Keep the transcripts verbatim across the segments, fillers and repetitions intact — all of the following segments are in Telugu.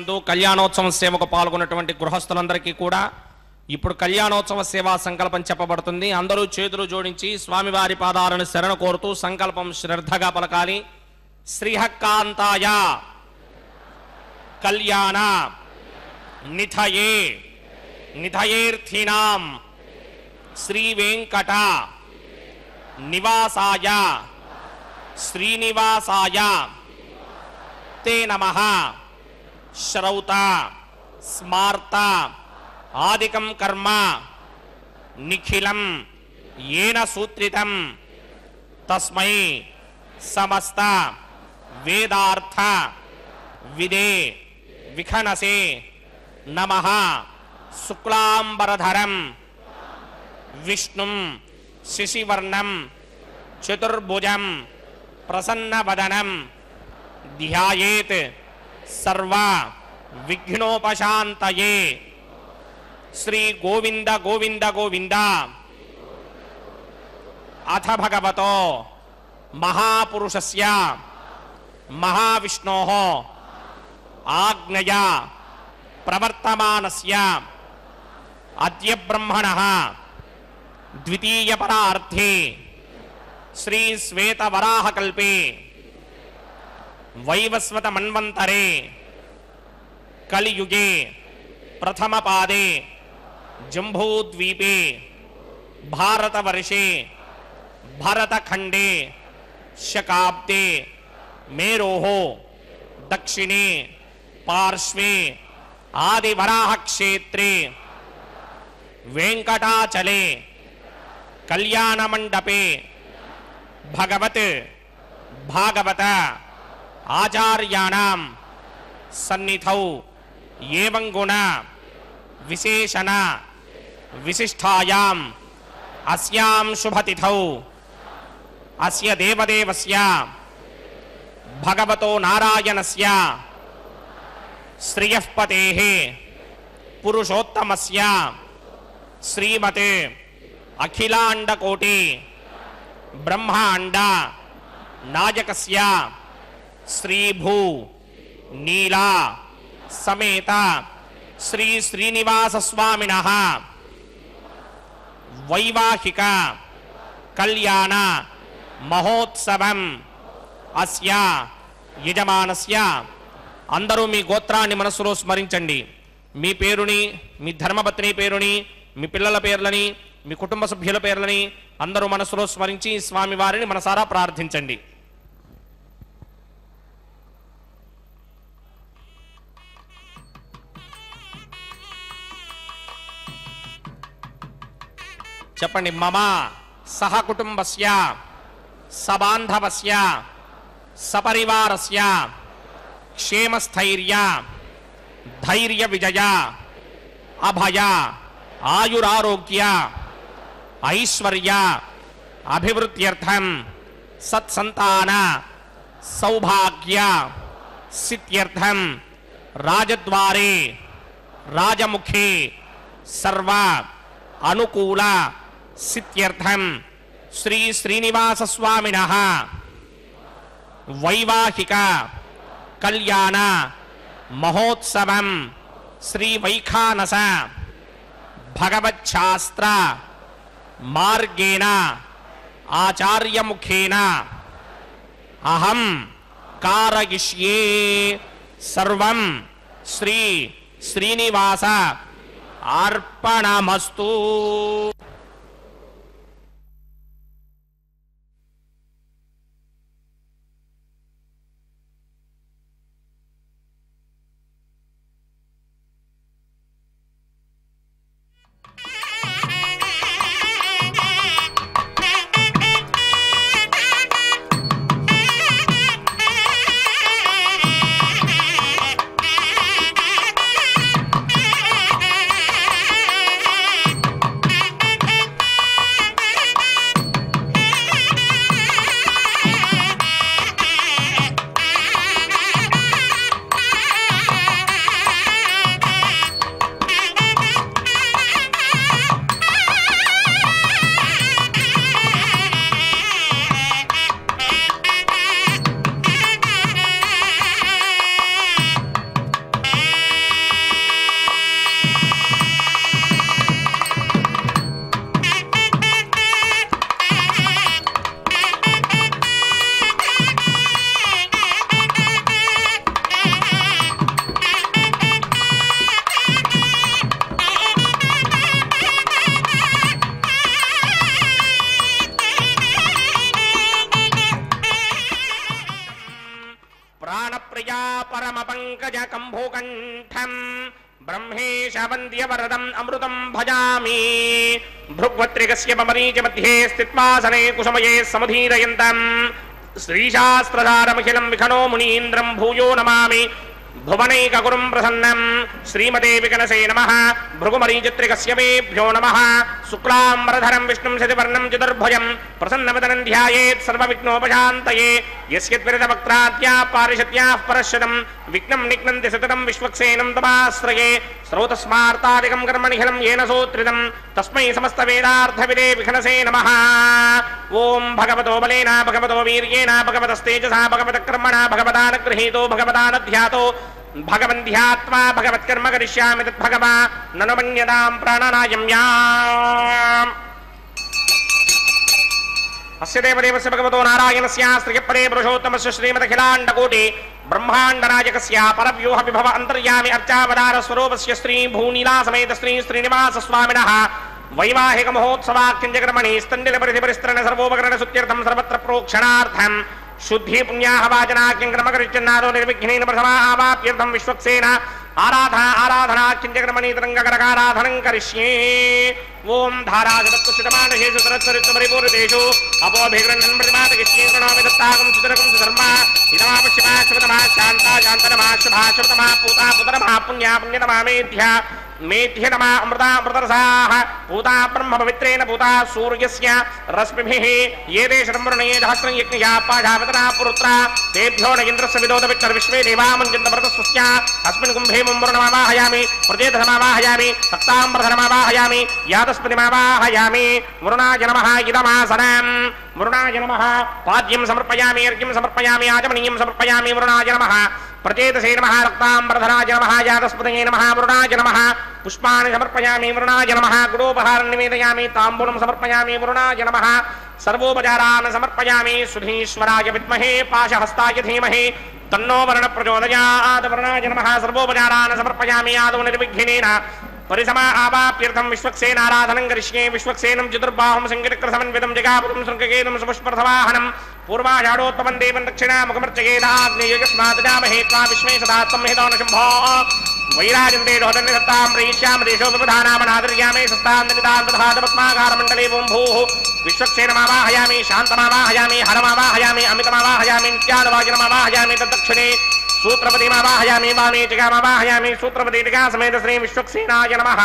నందు కళ్యాణోత్సవ సేవకు పాల్గొన్నటువంటి గృహస్థులందరికీ కూడా ఇప్పుడు కళ్యాణోత్సవ సేవా సంకల్పం చెప్పబడుతుంది. అందరూ చేతులు జోడించి స్వామివారి పాదాలను శరణ కోరుతూ సంకల్పం శ్రద్ధగా పలకాలి. శ్రీహక్కాంతాయ కళ్యాణ నిథయే నిథయేర్థినాం శ్రీ వెంకట నివాసాయ శ్రీనివాసాయ తే నమః. శ్రౌత స్మార్త ఆదికం కర్మ నిఖిలం ఏన సూత్రితం తస్మై సమస్త వేదార్థ విదే విఖనసే నమః. శుక్లాంబరధరం విష్ణుం శశివర్ణం చతుర్భుజం ప్రసన్నవదనం ధ్యాయేత్ సర్వ విఘ్నోపశాంతయే. శ్రీ గోవింద గోవింద గోవింద. అథ భగవతో మహాపురుషస్య మహావిష్ణోః ఆజ్ఞయా ప్రవర్తమానస్య అద్య బ్రహ్మణః ద్వితీయ పరార్థే శ్రీ శ్వేతవరాహకల్పే వైవస్వత మన్వంతరే కలియుగే ప్రథమ పాదే జంబూద్వీపే భారతవర్షే భరతఖండే శకాబ్దే మేరోః దక్షిణే పార్శ్వే ఆదివరాహక్షేత్రే వెంకటాచలే కళ్యాణమండపే భగవత్ భాగవత ఆచార్యాణం సన్నిధౌ ఏవం గుణ విశేషణ విశిష్టాయాం అస్యాం శుభతిథౌ అస్య దేవదేవస్య భగవతో నారాయణస్య శ్రియఃపతేః పురుషోత్తమస్య శ్రీమతే అఖిలాండకోటి బ్రహ్మాండ నాయకస్య శ్రీభూ నీలా సమేత శ్రీ శ్రీనివాస స్వామినః వైవాహిక కళ్యాణ మహోత్సవం అస్య యజమానస్య. అందరూ మీ గోత్రాన్ని మనసులో స్మరించండి. మీ పేరుని, మీ ధర్మపత్ని పేరుని, మీ పిల్లల పేర్లని, మీ కుటుంబ సభ్యుల పేర్లని అందరూ మనసులో స్మరించి స్వామివారిని మనసారా ప్రార్థించండి. చెప్పండి. మమ సహ కుటుంబస్య సబాంధవస్య సపరివారస్య క్షేమస్థైర్య ధైర్య విజయ అభయ ఆయురారోగ్య ఐశ్వర్య అభివృద్ధ్యర్థం సత్సంతాన సౌభాగ్య సిద్ధ్యర్థం రాజద్వారే రాజముఖే సర్వ అనుకూల సిద్ధ్యర్థం శ్రీ శ్రీనివాస స్వామినః వైవాహిక కళ్యాణ మహోత్సవం శ్రీ వైఖానస భగవచ్ఛాస్త్ర మార్గేణ ఆచార్యముఖేన అహం కారయిష్యే సర్వం శ్రీ శ్రీనివాస అర్పణమస్తు. Thank you. పరమ పంకజ కంభోకంఠం బ్రహ్మేశ వంద్య వరదం అమృతం భజామి భృగ్వత్రికస్య మరీచ మధ్యే స్థిత్వాసనే కుసుమయే సముదీరయంతం శ్రీశాస్త్రధారమఖిలం విఖనో మునీంద్రం భూయో నమామి భువనైకగురుం ప్రసన్నం శ్రీమతే వికనసే నమః భృగుమరీచిత్రికస్య మేభ్యో నమః శుక్లాంబరధరం విష్ణుం శశివర్ణం చతుర్భుజం ప్రసన్నవదనం ధ్యాయేత్ సర్వవిఘ్నోపశాంతయే యస్యద్విరతవక్త్రాద్యా పారిషత్యాః పరశ్యతం విఘ్నం నిఘ్నంతి సతతం విశ్వక్సేనం తమాశ్రయే శ్రౌతస్మార్తాదికం కర్మనిఖిలం येन సూత్రితం తస్మై సమస్తవేదార్థవిదే విఘనసే నమః ఓం భగవతో బలేన భగవతో వీర్యేణ భగవతస్తేజసా భగవతకర్మణా భగవదానగృహీతో భగవదానధ్యాతో భగవంధ్యాత్మా భగవత్కర్మ కరిష్యామి తద్భగవా నను మన్యదాం ప్రాణానాయమ్యాం అస్య దేవదేవస్య భగవతో నారాయణస్య శ్రీయపదే పురుషోత్తమస్య శ్రీమదఖిలాండకోటి బ్రహ్మాండనాయకస్య పరవ్యూహ విభవ అంతర్యామి అర్చావతార స్వరూపస్య శ్రీ భూనీలా సమేత శ్రీ శ్రీనివాస స్వామినః వైవాహిక మహోత్సవాఖ్యంజకర్మణి స్తన్నిల పరిధిపరిస్తరణ సర్వోపకరణ సుత్యర్థం సర్వత్ర ప్రోక్షణార్థం శుద్ధి పుణ్యాహవాచనాఖ్యం క్రమకరిచ్చన్నాదో నిర్విఘ్నేన ప్రథమా ఆవాప్యర్థం విశ్వక్సేన ఆరాధన ఆరాధనాఖ్యంజకర్మణి తరంగకరకారాధనం కరిష్యే ఓం ధారాజతత్కుశితమానశేషు సరస్వరిత్వ పరిపూరితేషు అపోభిగృహ్ణన్ ప్రతిమాతకిష్యే ప్రణామి దత్తాకం సుతరకం సుధర్మా ఇదమాపశ్యమా శుభతమా శాంతా శాంతనమా శుభా శుభతమా పూతా పుతరమా పుణ్యా పుణ్యతమా మేధ్య మేధ్యతమా అమృతా అమృతరసాః పూతా బ్రహ్మ పవిత్రేణ పూతా సూర్యస్య రశ్మిభిః ఏ దేశం వరుణయే సహస్రం యజ్ఞయా పాజావతనా పురుత్రా తేభ్యో న ఇంద్రస్య విదోద విచ్చర్ విశ్వే దేవామంజంత భరతస్య అస్మిన్ కుంభే ముంబరుణమావాహయామి ప్రజేధనమావాహయామి సక్తాంబరధనమావాహయామి యాదస్పతిమావాహయామి వరుణాయ నమః ఇదమాసనం వరుణాయ నమః పాద్యం సమర్పయామి అర్ఘ్యం సమర్పయామి ఆచమనీయం సమర్పయామి వరుణాయ నమః ప్రచేతసే నమః రక్తాంబరధరాయ నమః యాదస్పతయే నమః వరుణాయ నమః పుష్పాన్ని సమర్పయామి వరుణాయ నమః గుడోపహారం నివేదయామి తాంబూలం సమర్పయామి వరుణాయ నమః సర్వోపచారాన్ సమర్పయామి సుధీశ్వరాయ విద్మహే పాశహస్తాయ ధీమహి తన్నో వరుణ ప్రచోదయాత్ వరుణాయ నమః సర్వోపచారాన్ సమర్పయామి ఆదౌ నిర్విఘ్నేన పరిసమా ఆవాప్యర్థం విశ్వక్సేనారాధనం కరిష్యే విశ్వక్సేనం చతుర్బాహుం సంకటకృతమన్వితం జగాపదం శృంఖకేతం సుపుష్పరథవాహనం పూర్వాషాఢోత్తమం దేవం దక్షిణాముఖమర్చయేదాగ్నేయస్మాదజామహే త్వా విశ్వే సదాత్తం హితో న శంభో వైరాజంతే రోదన్య సత్తాం ప్రయిష్యామ దేశో విపధానామనాదర్యామే సస్తాంతనితాంతధాతపద్మాకారమండలే ఓం భూః విశ్వక్సేనమావాహయామి శాంతమావాహయామి హరమావాహయామి అమితమావాహయామి నిత్యానువాచనమావాహయామి తద్దక్షిణే सूत्रपतिमावाहयामि वामे टिकामावाहयामि सूत्रपति टिका समेत श्री विश्वक्सेनाय नमः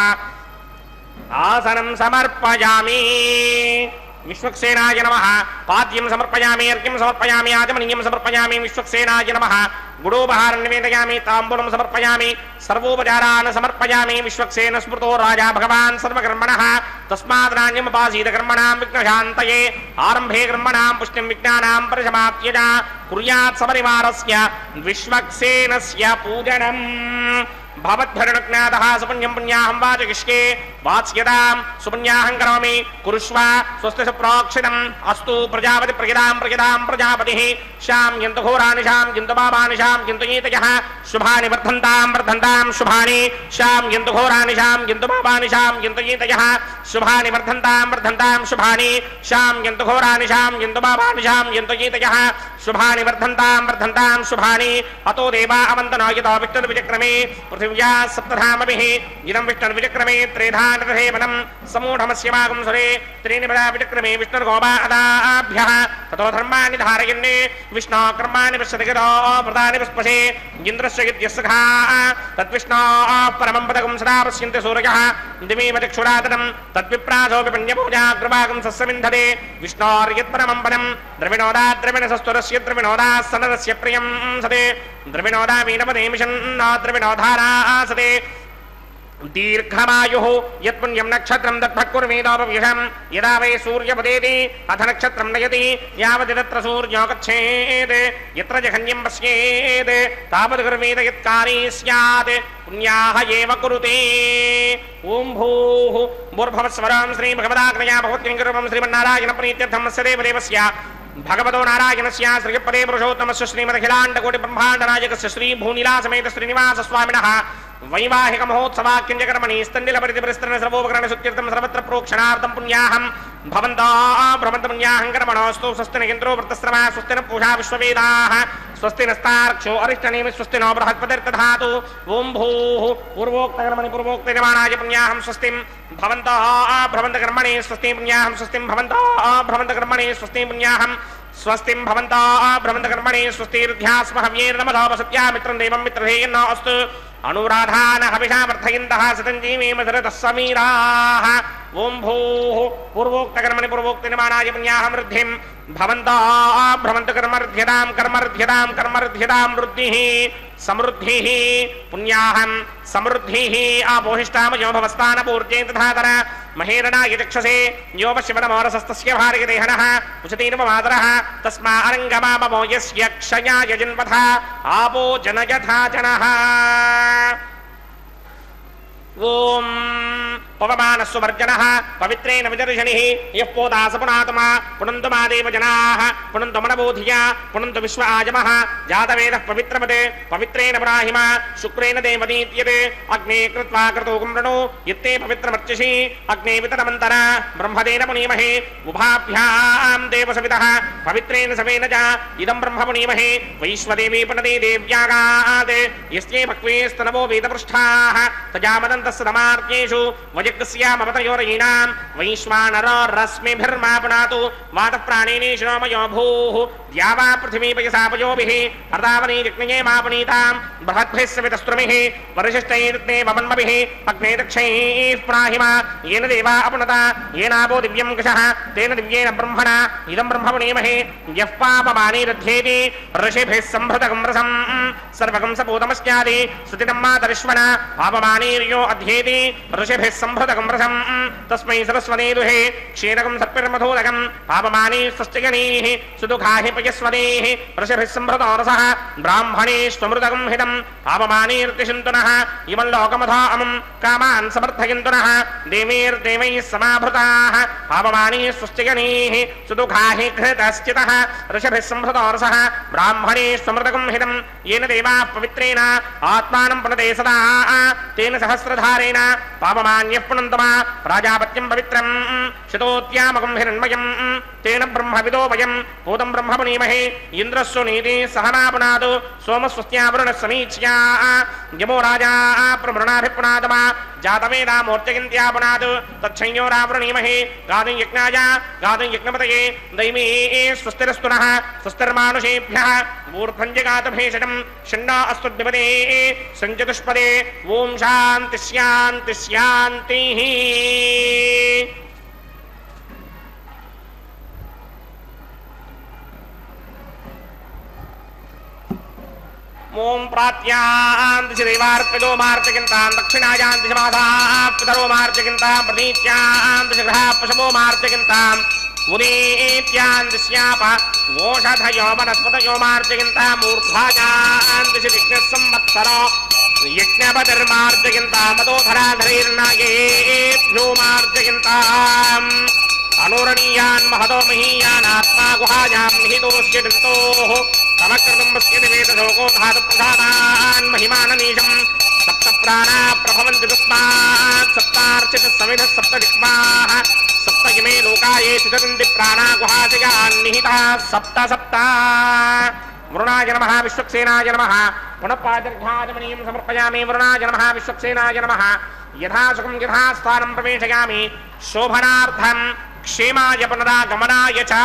आसनं समर्पयामि विश्वक्सेनाय नमः पाद्यं समर्पयामि अर्घ्यं समर्पयामि आचमनीयं समर्पयामि विश्वक्सेनाय नमः गुडोपहारं निवेदयामि ताम्बूलं समर्पयामि सर्वोपचारान् समर्पयामि विश्वक्सेन स्मृतो राजा भगवान् सर्वकर्मणः तस्माद्राण्यमुपासीत कर्मणां विघ्नशान्तये आरम्भे कर्मणां पुष्टिं विज्ञानां परिसमाप्यजा कुर्यात् सपरिवारस्य विश्वक्सेनस्य पूजनम् भवद्भरणज्ञातः सुपुण्यं पुण्याहं वाचकिष्ये वाच्यतां सुपुण्याहं करोमि कुरुष्व स्वस्ति सुप्रोक्षितम् अस्तु प्रजापति प्रगिदां प्रगिदां प्रजापतिः शां यन्तु घोराणि शां यन्तु पापानि शां यन्तु ईतयः शुभानि वर्धन्तां वर्धन्तां शुभानि शां यन्तु घोराणि शां यन्तु पापानि शां यन्तु ईतयः शुभानि वर्धन्तां वर्धन्तां शुभानि शां यन्तु घोराणि शां यन्तु पापानि शां यन्तु ईतयः शुभानि वर्धन्तां वर्धन्तां शुभानि अतो देवा अवन्तनो यतो विष्णुर्विचक्रमे पृथिव्या सप्तधामभिः इदं विष्णुर्विचक्रमे त्रेधानरथेवनं समूढमस्य वागं सुरे त्रीणि पदा विचक्रमे विष्णुर्गोपादाभ्यः ततो धर्माणि धारयन्ने विष्णो कर्माणि पश्यति गतो व्रतानि पुष्पसे इन्द्रस्य यद्यस्सखा तद्विष्णोः परमं पदकं सदा पश्यन्ति सूर्यः दिवीव चक्षुरातनं तद्विप्रासोऽपि पुण्यपूजा कृपाकं सस्यमिन्धते विष्णोर्यत्परमं पदं द्रविणोदा द्रविणसस्तुरस्य द्रविणोदा सनरस्य प्रियं सते द्रविणोदा मीनपदे मिषन्न द्रविणोधारासते दीर्घमायुः यत्पुण्यं नक्षत्रं दग्धकुर्वीदोपविषं यदा वै सूर्यपदेति अथ नक्षत्रं नयति यावदिदत्र सूर्यो गच्छेत् यत्र जघन्यं पश्येत् तावद्गुर्वीद यत्कारी स्यात् पुण्याः एव कुरुते ओं भूः भूर्भुवस्वरं श्रीभगवदाग्नया भगवत्किङ्करूपं श्रीमन्नारायणप्रीत्यर्थं अस्य देवदेवस्य भगवतो नारायणस्य श्रीपदे पुरुषोत्तमस्य श्रीमदखिलाण्डकोटिब्रह्माण्डनायकस्य श्रीभूनिलासमेत श्रीनिवासस्वामिनः వైవాహిక మహోత్సవాక్యంజకర్మణి స్తన్నిలపరితిపరిస్తరణ సర్వోపకరణ సుత్యర్థం సర్వత్ర ప్రోక్షణార్థం పుణ్యాహం భవంతా భ్రమంత పుణ్యాహం కర్మణోస్తు స్వస్తి నగేంద్రో వృత్తశ్రవా స్వస్తి న పూషా విశ్వవేదాః స్వస్తి నస్తార్క్షో అరిష్టనేమి స్వస్తి నో బృహస్పతిర్దధాతు ఓం భూః పూర్వోక్తకర్మణి పూర్వోక్తయజమానాయ పుణ్యాహం స్వస్తిం భవంతా భ్రమంత కర్మణి స్వస్తి పుణ్యాహం స్వస్తిం భవంతా భ్రమంత కర్మణి స్వస్తి పుణ్యాహం స్వస్తిం భవంతా భ్రమంత కర్మణి స్వస్తిర్ధ్యాస్మ హవ్యేర్నమధావ సత్యామిత్రం దేవం మిత్రధేయన్నో అస్తు అనురాధాన హవిషా వర్ధయంతః సతంజీవేమ సరతః సమీరాః ఓం భూః పూర్వోక్తకర్మణి పూర్వోక్తయజమానాయ పుణ్యాహం వృద్ధిం భవంతా భ్రమంత కర్మర్ధ్యతాం కర్మర్ధ్యతాం కర్మర్ధ్యతాం వృద్ధిః సమృద్ధిః పుణ్యాహం సమృద్ధిః ఆపోహిష్టామయో భవస్థాన పూర్జే తథాతర మహేరణాయ చక్షసే యో పశ్యమనమోరసస్తస్య భార్యదేహనః ఉచతీర్మమాతరః తస్మా అరంగమామమో యస్య క్షయాయ జన్మథ ఆపో జనయథా జనః ఓం పవమానస్సువర్జనః పవిత్రేణ విదర్శనిః యః పోదాసపునాతమా పునంతు మా దేవజనాః పునంతు మనబోధియా పునంతు విశ్వ ఆజమః జాతవేదః పవిత్రమతే పవిత్రేణ బ్రాహిమ శుక్రేణ దేవదీత్యతే అగ్నే కృత్వా క్రతూకం వృణు యత్తే పవిత్రమర్చిషి అగ్నే వితరమంతర బ్రహ్మదేన పునీమహే ఉభాభ్యాం దేవసవితః పవిత్రేణ సవేన చ ఇదం బ్రహ్మ పునీమహే వైశ్వదేవీ పునదే దేవ్యాగాత్ యస్యే భక్వేస్తనవో వేదపృష్ఠాః తజామదంతస్య తమార్త్యేషు వజగ్స్యామవతయోరయీనాం వైశ్వానరో రశ్మిభిర్మా పునాతు వాతః ప్రాణేనేషినోమయో భూః ద్యావా పృథివీపయసాపయోభిః అర్దావనీ జగ్నయే మా పునీతాం బృహద్భిः సవితస్త్రుమిః పరిశిష్టైర్తే వమన్మభిः అగ్నే దక్షైః ప్రాహిమా येन देवा अपुनता येनापो दिव्यं कषः तेन दिव्येन ब्रह्मणा इदं ब्रह्म पुनीमहे यः पापमानीरध्येति ऋषिभिः सम्भृतकं रसं सर्वकं सपूतमस्यादि सुतितं मातरिश्वना पापमानीर्यो अध्येति ऋषिभिः सम्भृतकं रसं तस्मै सरस्वती दुहे क्षीरकं सर्पिर्मधोदकं पापमानी स्वस्तिगणीः सुदुःखाहि पयस्वतीः ऋषिभिः सम्भृतो रसः ब्राह्मणे स्वमृतकं हितं पापमानीर्तिशन्तुनः इमं लोकमथा अमुं कामान् समर्थयन्तुनः देवीर्देवैः समाभृताः पापमानी स्वस्तिगणीः सुदुःखाहि घृतश्चितः ऋषिभिः सम्भृतो रसः ब्राह्मणे स्वमृतकं हितं येन देवाः पवित्रेण आत्मानं पुनते सदा तेन सहस्रधारेण पापमान्यः पुनन्तमा प्राजापत्यं पवित्रं शतोत्यामकं हिरण्मयं तेन ब्रह्मविदो वयं भूतं ब्रह्म पुनीमहे इन्द्रस्सु नीति सहना पुनातु सोमस्वस्त्यावरुणः समीच्या यमो राजा प्रमृणाभिपुनातमा जातवेदा मूर्तिगिन्त्या पुनातु तच्छंयो रावृणीमहे गातुं यज्ञाय गातुं यज्ञपतये दैवी स्वस्तिरस्तु नः स्वस्तिर्मानुषेभ्यः ऊर्ध्वञ्जगातभेषजं षण्णा अस्तु द्विपदे सञ्चतुष्पदे ओं शान्ति शान्ति शान्तिः ओं प्रात्यां दिशदेवार्पितो मार्जयन्तां दक्षिणायां दिशमाधाः पितरो मार्जयन्तां प्रतीत्यां दिशग्रहाः पशवो मार्जयन्तां उदेत्यां दिश्याप ओषधयो वनस्पतयो मार्जयन्तां मूर्ध्वायां दिशि विघ्नसंवत्सरो यज्ञपतिर्मार्जयन्तां मदोधराधरैर्नागेभ्यो मार्जयन्ताम् अनुरणीयान् महतो महीयान् आत्मा गुहायां निहितोऽस्य दन्तोः तमकृतुम्बस्य निवेदशोको धातुप्रधानान् महिमाननीशं सप्त प्राणा प्रभवन्ति तस्मात् सप्तार्चितः समिधः सप्त दिक्पाः सप्त इमे लोकाये तिष्ठन्ति प्राणा गुहाशयान् निहिताः सप्त सप्त वरुणाय नमः विश्वक्सेनाय नमः पुनः पादर्घ्याजमनीं समर्पयामि वरुणाय नमः विश्वक्सेनाय नमः यथा सुखं यथा स्थानं प्रवेशयामि शोभनार्थं क्षेमाय पुनरागमनाय च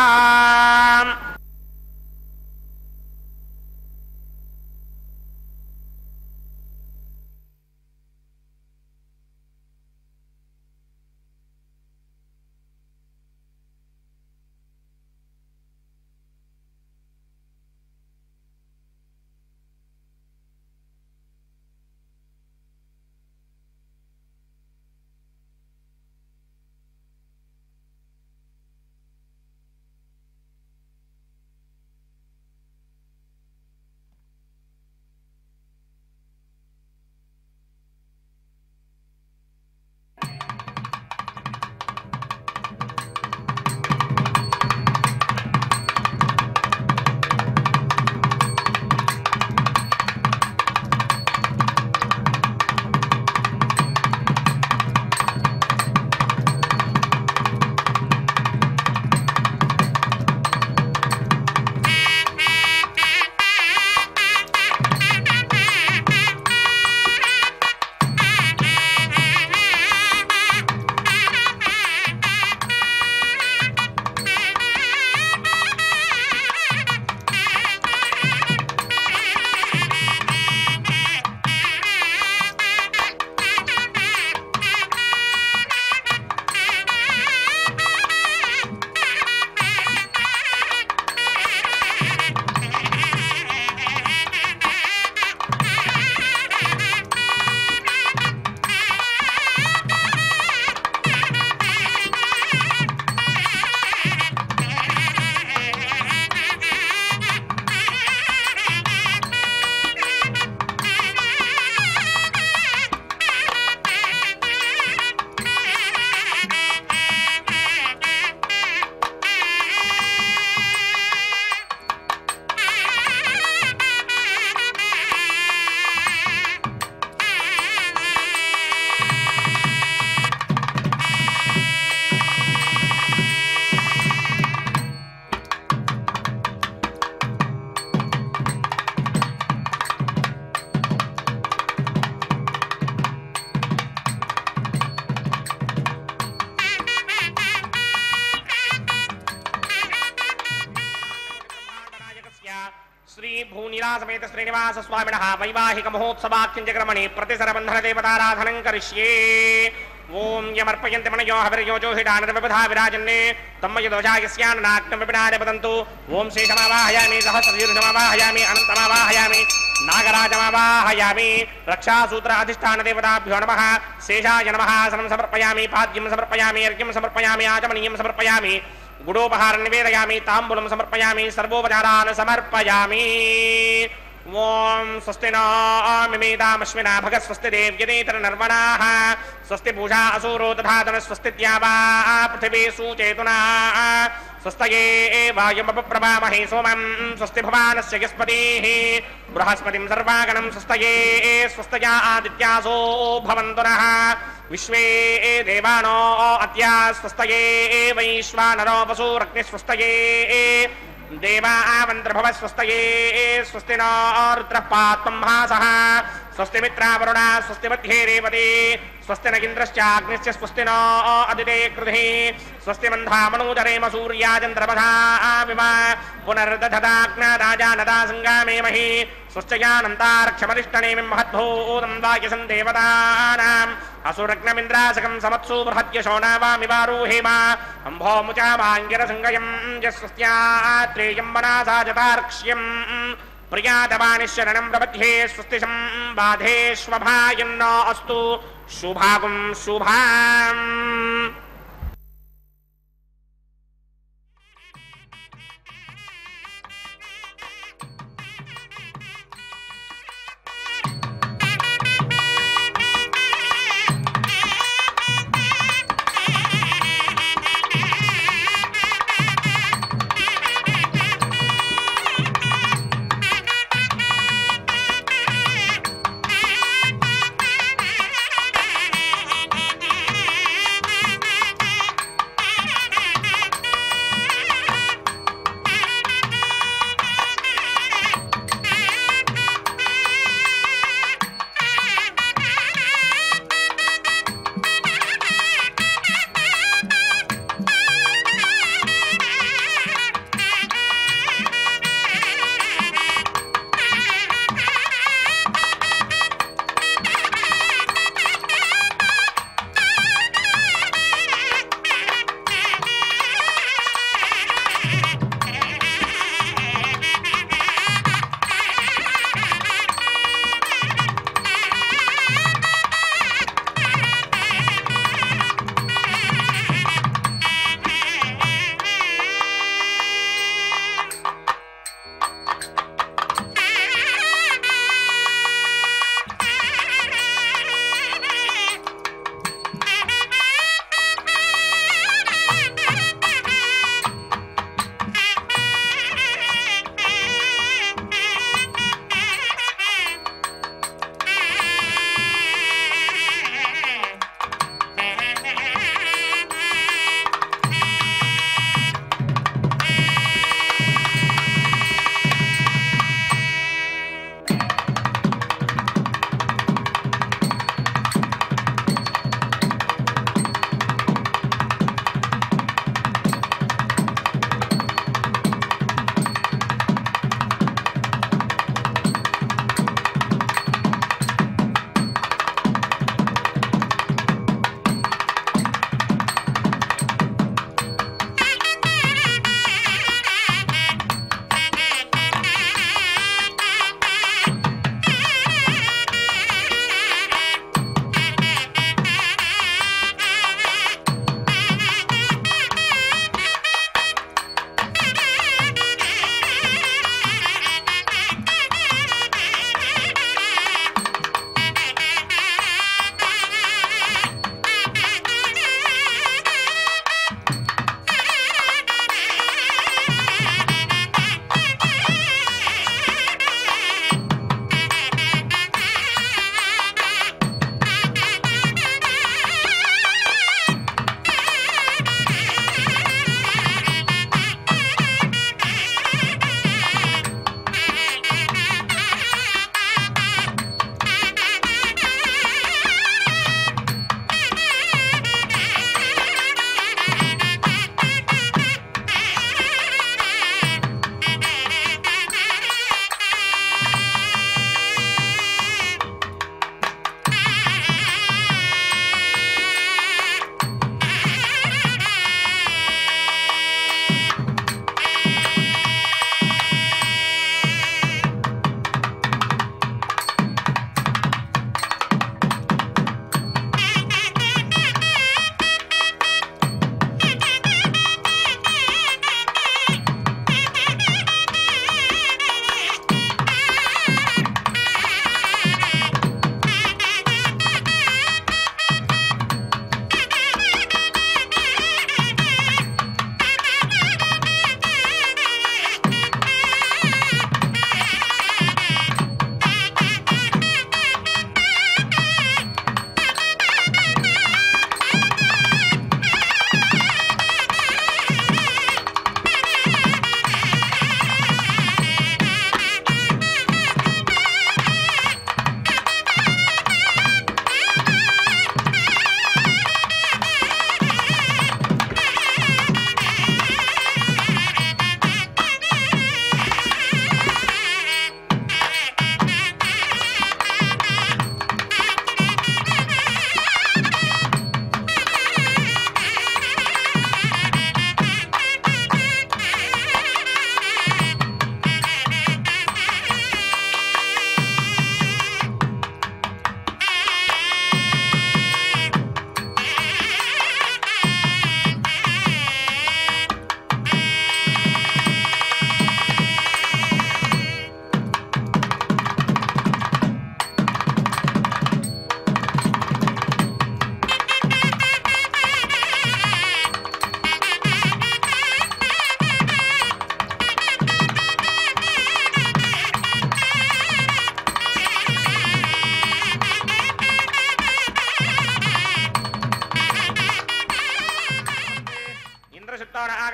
సీతాసమేత శ్రీనివాస స్వామినః వైవాహిక మహోత్సవాఖ్యంజగ్రమణి ప్రతిసరబంధన దేవతారాధనం కరిష్యే. ఓం యమర్పయంతి మనయో హవిర్యోజోహిడానరవిబధా విరాజన్నే తమ్మయ దోషాయస్యాన్నాగ్నం విపినాని వదంతు. ఓం శేషమావాహయామి సహస్రశీర్షమావాహయామి అనంతమావాహయామి నాగరాజమావాహయామి. రక్షాసూత్ర అధిష్టాన దేవతాభ్యో నమః. శేషాయ నమః. ఆసనం సమర్పయామి, పాద్యం సమర్పయామి, అర్ఘ్యం సమర్పయామి, ఆచమనీయం సమర్పయామి, గుడోపహారం నివేదయామి, తాంబూలం సమర్పయామి, సర్వోపచారాన్ సమర్పయామి. ఓం స్వస్తి నామిమేదామశ్వినా భగ స్వస్తి దేవ్యనేతర నర్వణాః స్వస్తి పూషా అసూరో దధాతన స్వస్తి ద్యావా పృథివీ సూచేతునా స్వస్తయే వాయుమపప్రవామహే సోమం స్వస్తి భవానస్య యస్పతిః బృహస్పతిం సర్వాగణం స్వస్తయే స్వస్తయా ఆదిత్యాసో భవంతు నః విశ్వే దేవానో అద్య స్వస్తయే వైశ్వానరో వసూరగ్ని స్వస్తయే దేవావంద్రభవ స్వస్తయే స్వస్తి నో రుద్రః పాత్మం మహాసః స్వస్తి మిత్రావరుణా స్వస్తి మధ్యే రేవతి స్వస్తి నగింద్రశ్చాగ్నిశ్చ స్వస్తి నో అదితే కృధి స్వస్తి మంధామనూజరేమ సూర్యాచంద్రమధావివ పునర్దధదాగ్నాదాజానదా సంగామేమహి స్వశ్చయానంతారక్షమరిష్టనేమిం మహద్భూతం వాక్యసం దేవతానాం అసురగ్నమింద్రాసకం సమత్సు బృహద్యశోనావామివారూహేమ అంభోముచామాంగిరసంగయం యస్వస్యాత్రేయం వనాసాజతార్క్ష్యం ప్రియాతవానిశరణం ప్రపథ్యే స్వస్తి సంబాధేష్వభాయన్నో అస్తు శుభాగం శుభాం.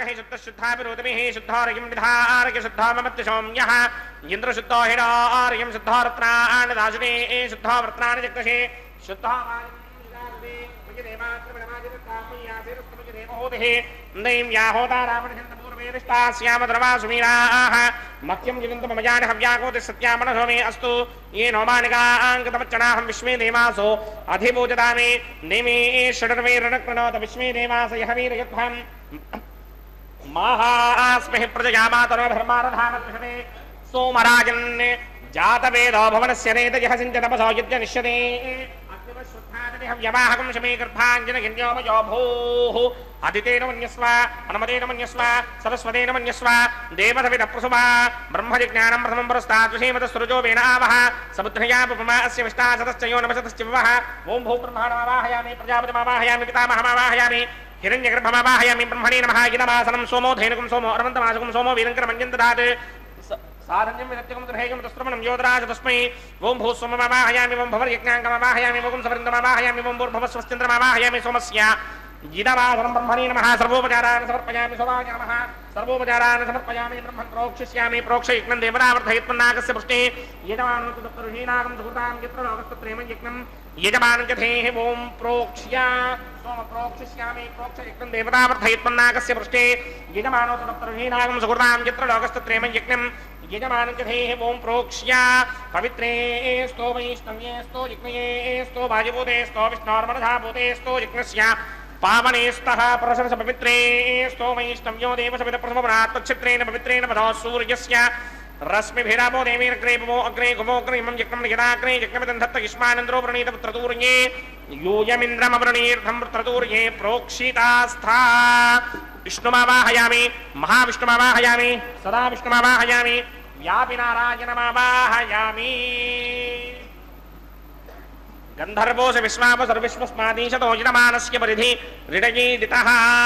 हि शुद्ध शुद्धाभिरोधमिः शुद्धार्यं विधार्य शुद्धाममत्य सौम्यः इंद्र शुद्धो हिरार्यं शुद्धो रत्नानि दाशुने शुद्धो रत्नानि जग्दशे शुद्धो मह्यम जिवंतमजान हव्याकोति सत्यामनसो मे अस्तु ये नौमानिकाङ्गतमच्चनाहं विश्वे देवासो अधिपूजतामि नेमे षडर्वैरणक्रणोत विश्वे देवास यः वीरयध्वम् महास्महि प्रजया मातरो धर्मारधामकृषणे सोमराजन् जातवेदो भवनस्य नेतयः सिञ्चतपसो यज्ञनिष्यते व्यवाहकं शमे गर्भाञ्जनगिन्योमयो भूः अदितेन मन्यस्व अनुमतेन मन्यस्व सरस्वतेन मन्यस्व देवसविदप्रसुवा ब्रह्मजिज्ञानं प्रथमं पुरस्तात् विषेमतस्सृजो वेनावः समुद्रया पुपमा अस्य विष्टाशतश्चयो नमशतश्च विवः ॐ भूब्रह्माणमावाहयामि प्रजापतिमावाहयामि पितामहमावाहयामि हिरण्यगर्भमावाहयामि ब्रह्मणे नमः इदमासनं सोमो धेनुकं सोमो अरवन्तमासकं सोमो वीरङ्करमञ्जं ददात् साधन्यं विदत्यकं दुर्हेयं तस्त्रमणं योधराज तस्मै ओं भूस्वममावाहयामि ओं भवर्यज्ञाङ्गमावाहयामि ओं सवरिन्दमावाहयामि ओं भूर्भुवस्वश्चन्द्रमावाहयामि सोमस्य इदमासनं ब्रह्मणे नमः सर्वोपचारान् समर्पयामि सोमाय नमः सर्वोपचारान् समर्पयामि ब्रह्मन् प्रोक्षिष्यामि प्रोक्षयज्ञं देवतावर्धयत्मन्नागस्य पृष्ठे यजमानं तु तत्तरुहीनागं सुकृतां यत्र लोकस्तत्रेमं यज्ञं यजमानं च धेः ओं प्रोक्ष्य सोम प्रोक्षिष्यामि प्रोक्षयज्ञं देवतावर्धयत्मन्नागस्य पृष्ठे यजमानो तु तत्तरुहीनागं सुकृतां यत्र लोकस्तत्रेमं यज्ञं यजमानं च धेः ओं प्रोक्ष्य पवित्रे स्तो वैष्णव्ये स्तो यज्ञये स्तो वायुभूते स्तो विष्णोर्मनधाभूते स्तो यज्ञस्य पावनेस्तः प्रशंस पवित्रे स्तो वैष्णव्यो देवसविदप्रथमपरात्तच्छित्रेण पवित्रेण पदो सूर्यस्य रश्मिभिरापो देवीरग्रे भवो अग्रे गुमोऽग्रे इमं यज्ञं यदाग्रे यज्ञमिदं धत्त युष्मानिन्द्रो वृणीत पुत्रतूर्ये यूयमिन्द्रमवृणीर्थं पुत्रतूर्ये प्रोक्षितास्था विष्णुमावाहयामि महाविष्णुमावाहयामि सदा विष्णुमावाहयामि व्यापि नारायणमावाहयामि गंधर्वोस विश्वाप सर्विश्वस्मादीशतो यजमानस्य परिधि ऋडयीदितः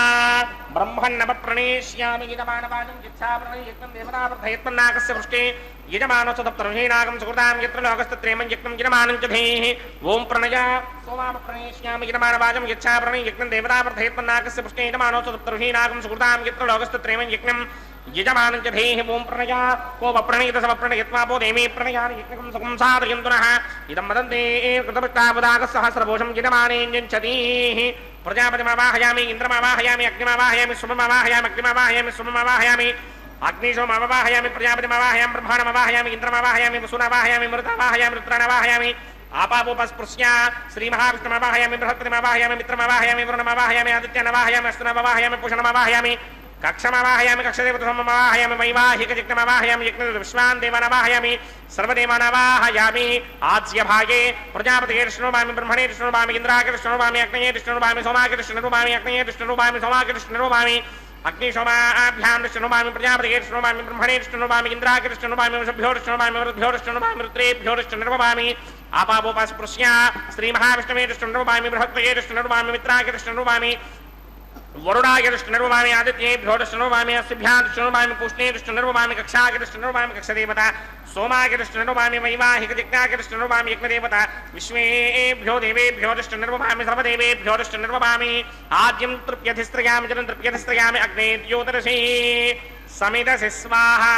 ब्रह्मन्नवप्रणेष्यामि यजमानवाचं यच्छाप्रणयज्ञं देवतावर्धयत्मन्नाकस्य पृष्ठे यजमानस्य तप्तरुहीनागं सुकृतां यत्र लोकस्तत्रेमं यज्ञं यजमानं च धेः ओं प्रणय सोमाप्रणेष्यामि यजमानवाचं यच्छाप्रणयज्ञं देवतावर्धयत्मन्नाकस्य पृष्ठे यजमानस्य तप्तरुहीनागं सुकृतां यत्र लोकस्तत्रेमं यज्ञं यजमानं च धेः ओं प्रणय को वप्रणीत समप्रणयत्वापो देमे प्रणयानि यज्ञं सुखं साधयन्तुनः इदं वदन्ते कृतवृत्तावदागसहस्रभूषं यजमानेऽञ्जन्त्यतीः प्रजापतिमावाहयामि इन्द्रमावाहयामि अग्निमावाहयामि सुममावाहयामि अग्निमावाहयामि सुममावाहयामि अग्निशोमावाहयामि प्रजापतिमावाहयामि ब्रह्माणमावाहयामि इन्द्रमावाहयामि वसुनावाहयामि मरुतावाहयामि रुद्राणावाहयामि आपापोपस्पृश्य श्रीमहाविष्णुमावाहयामि बृहस्पतिमावाहयामि मित्रमावाहयामि वरुणमावाहयामि आदित्यनावाहयामि अस्तुनावाहयामि पूषणमावाहयामि कक्षमावाहयामि कक्षदेवतममावाहयामि वैवाहिकयज्ञमावाहयामि यज्ञविश्वान् देवानावाहयामि सर्वदेवानावाहयामि आज्यभागे प्रजापतिगे विष्णुरूपामि ब्रह्मणे विष्णुरूपामि इन्द्रागे विष्णुरूपामि अग्नये विष्णुरूपामि सोमागे विष्णुरूपामि अग्नये विष्णुरूपामि सोमागे विष्णुरूपामि अग्निशोमाभ्यां विष्णुरूपामि प्रजापतिगे विष्णुरूपामि ब्रह्मणे विष्णुरूपामि इन्द्रागे विष्णुरूपामि वृषभ्यो विष्णुरूपामि मरुद्भ्यो विष्णुरूपामि रुद्रेभ्यो विष्णुरूपामि आपापोपस्पृश्य श्रीमहाविष्णवे विष्णुरूपामि बृहस्पतये विष्णुरूपामि मित्रागे विष्णुरूपामि वरुणाय विष्णुरूपामि आदित्येभ्यो विष्णुरूपामि अस्भ्यां विष्णुरूपामि पुष्णे विष्णुरूपामि कक्षागे विष्णुरूपामि कक्षदेवता सोमागे विष्णुरूपामि वैवाहिकयज्ञागे विष्णुरूपामि यज्ञदेवता विश्वेभ्यो देवेभ्यो विष्णुरूपामि सर्वदेवेभ्यो विष्णुरूपामि आद्यं तृप्यधिस्त्रयामि जलं तृप्यधिस्त्रयामि अग्ने द्योतरसि समिदसि स्वाहा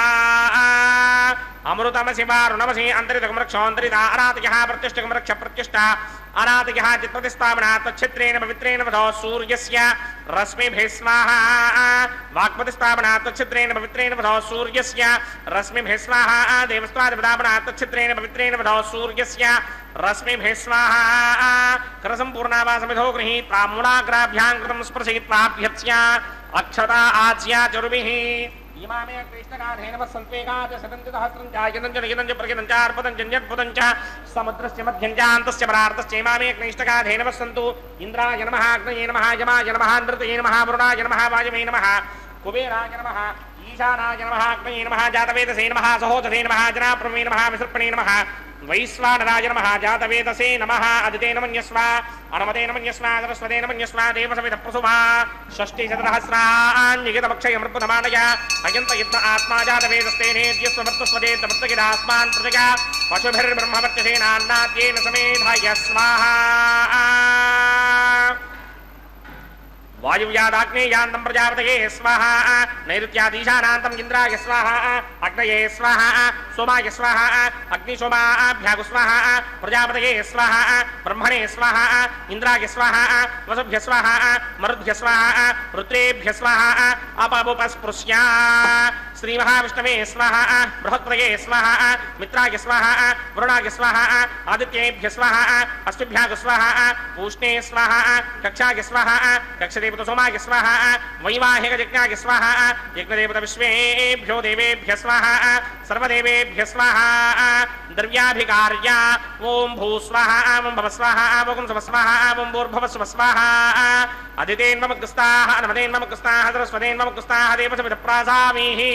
अमृतमसि वारुणमसि अन्तरितकं रक्ष अन्तरिता अरातयः प्रत्यष्टकं रक्ष प्रत्यष्टा अनातयः चित्प्रतिस्थापना तच्छित्रेण पवित्रेण वधो सूर्यस्य रश्मिभिः स्वाहा वाक्प्रतिस्थापना तच्छित्रेण पवित्रेण वधो सूर्यस्य रश्मिभिः स्वाहा देवस्त्वादिपदापना तच्छित्रेण पवित्रेण वधो सूर्यस्य रश्मिभिः स्वाहा करसम्पूर्णावासमिधो गृहीत्वा मूलाग्राभ्यां कृतं स्पर्शयित्वाभ्यर्च्य अक्षता आज्या चरुभिः इमामे कृष्णकाधेन वसन्त्वेगाद सदन्ति सहस्रं जायनं च नियतं च प्रगितं च अर्पतं च न्यद्भुतं च समुद्रस्य मध्यं च अन्तस्य परार्तश्च इमामे कृष्णकाधेन वसन्तु इन्द्राय नमः अग्नये नमः यमाय नमः नृतये नमः वरुणाय नमः वायवे नमः कुबेराय नमः ईशानाय नमः अग्नये नमः जातवेदसे नमः सहोदसे नमः जनाप्रमे नमः विसर्पणे नमः वैश्वानराय नमः जातवेदसे नमः अदितेन मन्यस्व अनुमतेन मन्यस्व सरस्वतेन मन्यस्व देवसविदप्रसुभा षष्टिशतसहस्राण्यगितमक्षयमृतमानय अयन्त यत्न आत्मा जातवेदस्तेनेद्यस्वमर्तस्वदेतमर्तगिदास्मान् प्रजया पशुभिर्ब्रह्मवर्त्यसेनान्नाद्येन समेधाय स्वाहा वायुव्यादाग्नेयान्तं प्रजापतये स्वाहा नैऋत्यादीशानान्तं इन्द्राय स्वाहा अग्नये स्वाहा सोमाय स्वाहा अग्निशोमाभ्यागु स्वाहा प्रजापतये स्वाहा ब्रह्मणे स्वाहा इंद्राय स्वाहा वसुभ्य स्वाहा मरुद्भ्य स्वाहा रुद्रेभ्य स्वाहा अपावुपस्पृश्या श्री महाविष्णवे स्वाहा बृहत्प्रये स्वाहा मित्राय स्वाहा वरुणाय स्वाहा आदित्येभ्य स्वाहा अश्विभ्याग स्वाहा पूष्णे स्वाहा कक्षाय स्वाहा कक्षदेवत सोमाय स्वाहा वैवाहिक यज्ञाय स्वाहा यज्ञदेवत विश्वेभ्यो देवेभ्य स्वाहा सर्वदेवेभ्य स्वाहा द्रव्याभिकार्या ओम भू स्वाहा ओम भव स्वाहा ओम स्व स्वाहा ओम भूर्भुव स्व स्वाहा अदितेन मम गुस्ताः नमदेन मम गुस्ताः सरस्वतेन मम गुस्ताः देवसमित प्रासामीहि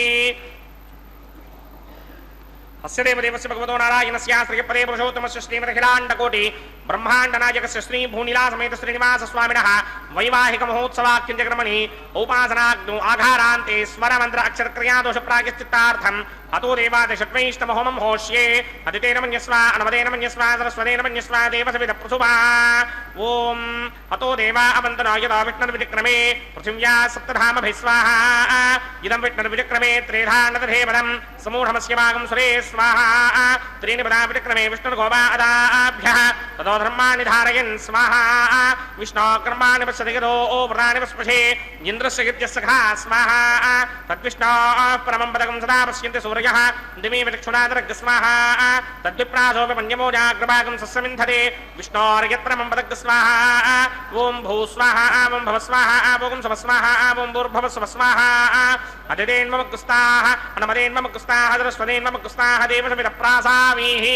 अस्य देवदेवस्य भगवतो नारायणस्य श्रीपदे पुरुषोत्तमस्य श्रीमदखिलाण्डकोटि ब्रह्माण्डनायकस्य श्री भूनिला समेत श्रीनिवास स्वामिनः वैवाहिक महोत्सवाख्यञ्जक्रमणि उपासनाग्नो आघारान्ते स्वरमन्त्र अक्षरक्रियादोष प्रायश्चित्तार्थम् अतो देवादिषट्वैष्णवहोमं होष्ये अदितेन मन्यस्वा अनवदेन मन्यस्वा सरस्वतेन मन्यस्वा देवसविद प्रसुभा ओम अतो देवा अवन्तनो यदा विष्णुर्विक्रमे पृथिव्या सप्तधामभिः स्वाहा इदं विष्णुर्विक्रमे त्रेधानदधेवनं समूढमस्य भागं सुरे स्वाहा त्रीणि पदा विक्रमे विष्णुर्गोपादाभ्यः ततो धर्माणि धारयन् स्वाहा विष्णो कर्माणि पश्यति यतो व्रतानि पस्पशे इन्द्रस्य यज्ञस्य खा स्वाहा तद्विष्णो परमं पदकं सदा पश्यन्ति सूर्यः दिवि विचक्षुणादरग् स्वाहा तद्विप्रासोऽपि मन्यमोजाग्रभागं सस्यमिन्धते विष्णोर्यत्परमं पदग् स्वाहा ओम भू स्वाहा ओम भव स्वाहा ओम स्व स्वाहा ओम भूर्भुव स्व स्वाहा अदितेन मम गुस्ताः अनमदेन मम गुस्ताः सरस्वतेन मम गुस्ताः देवसमित प्रासामीहि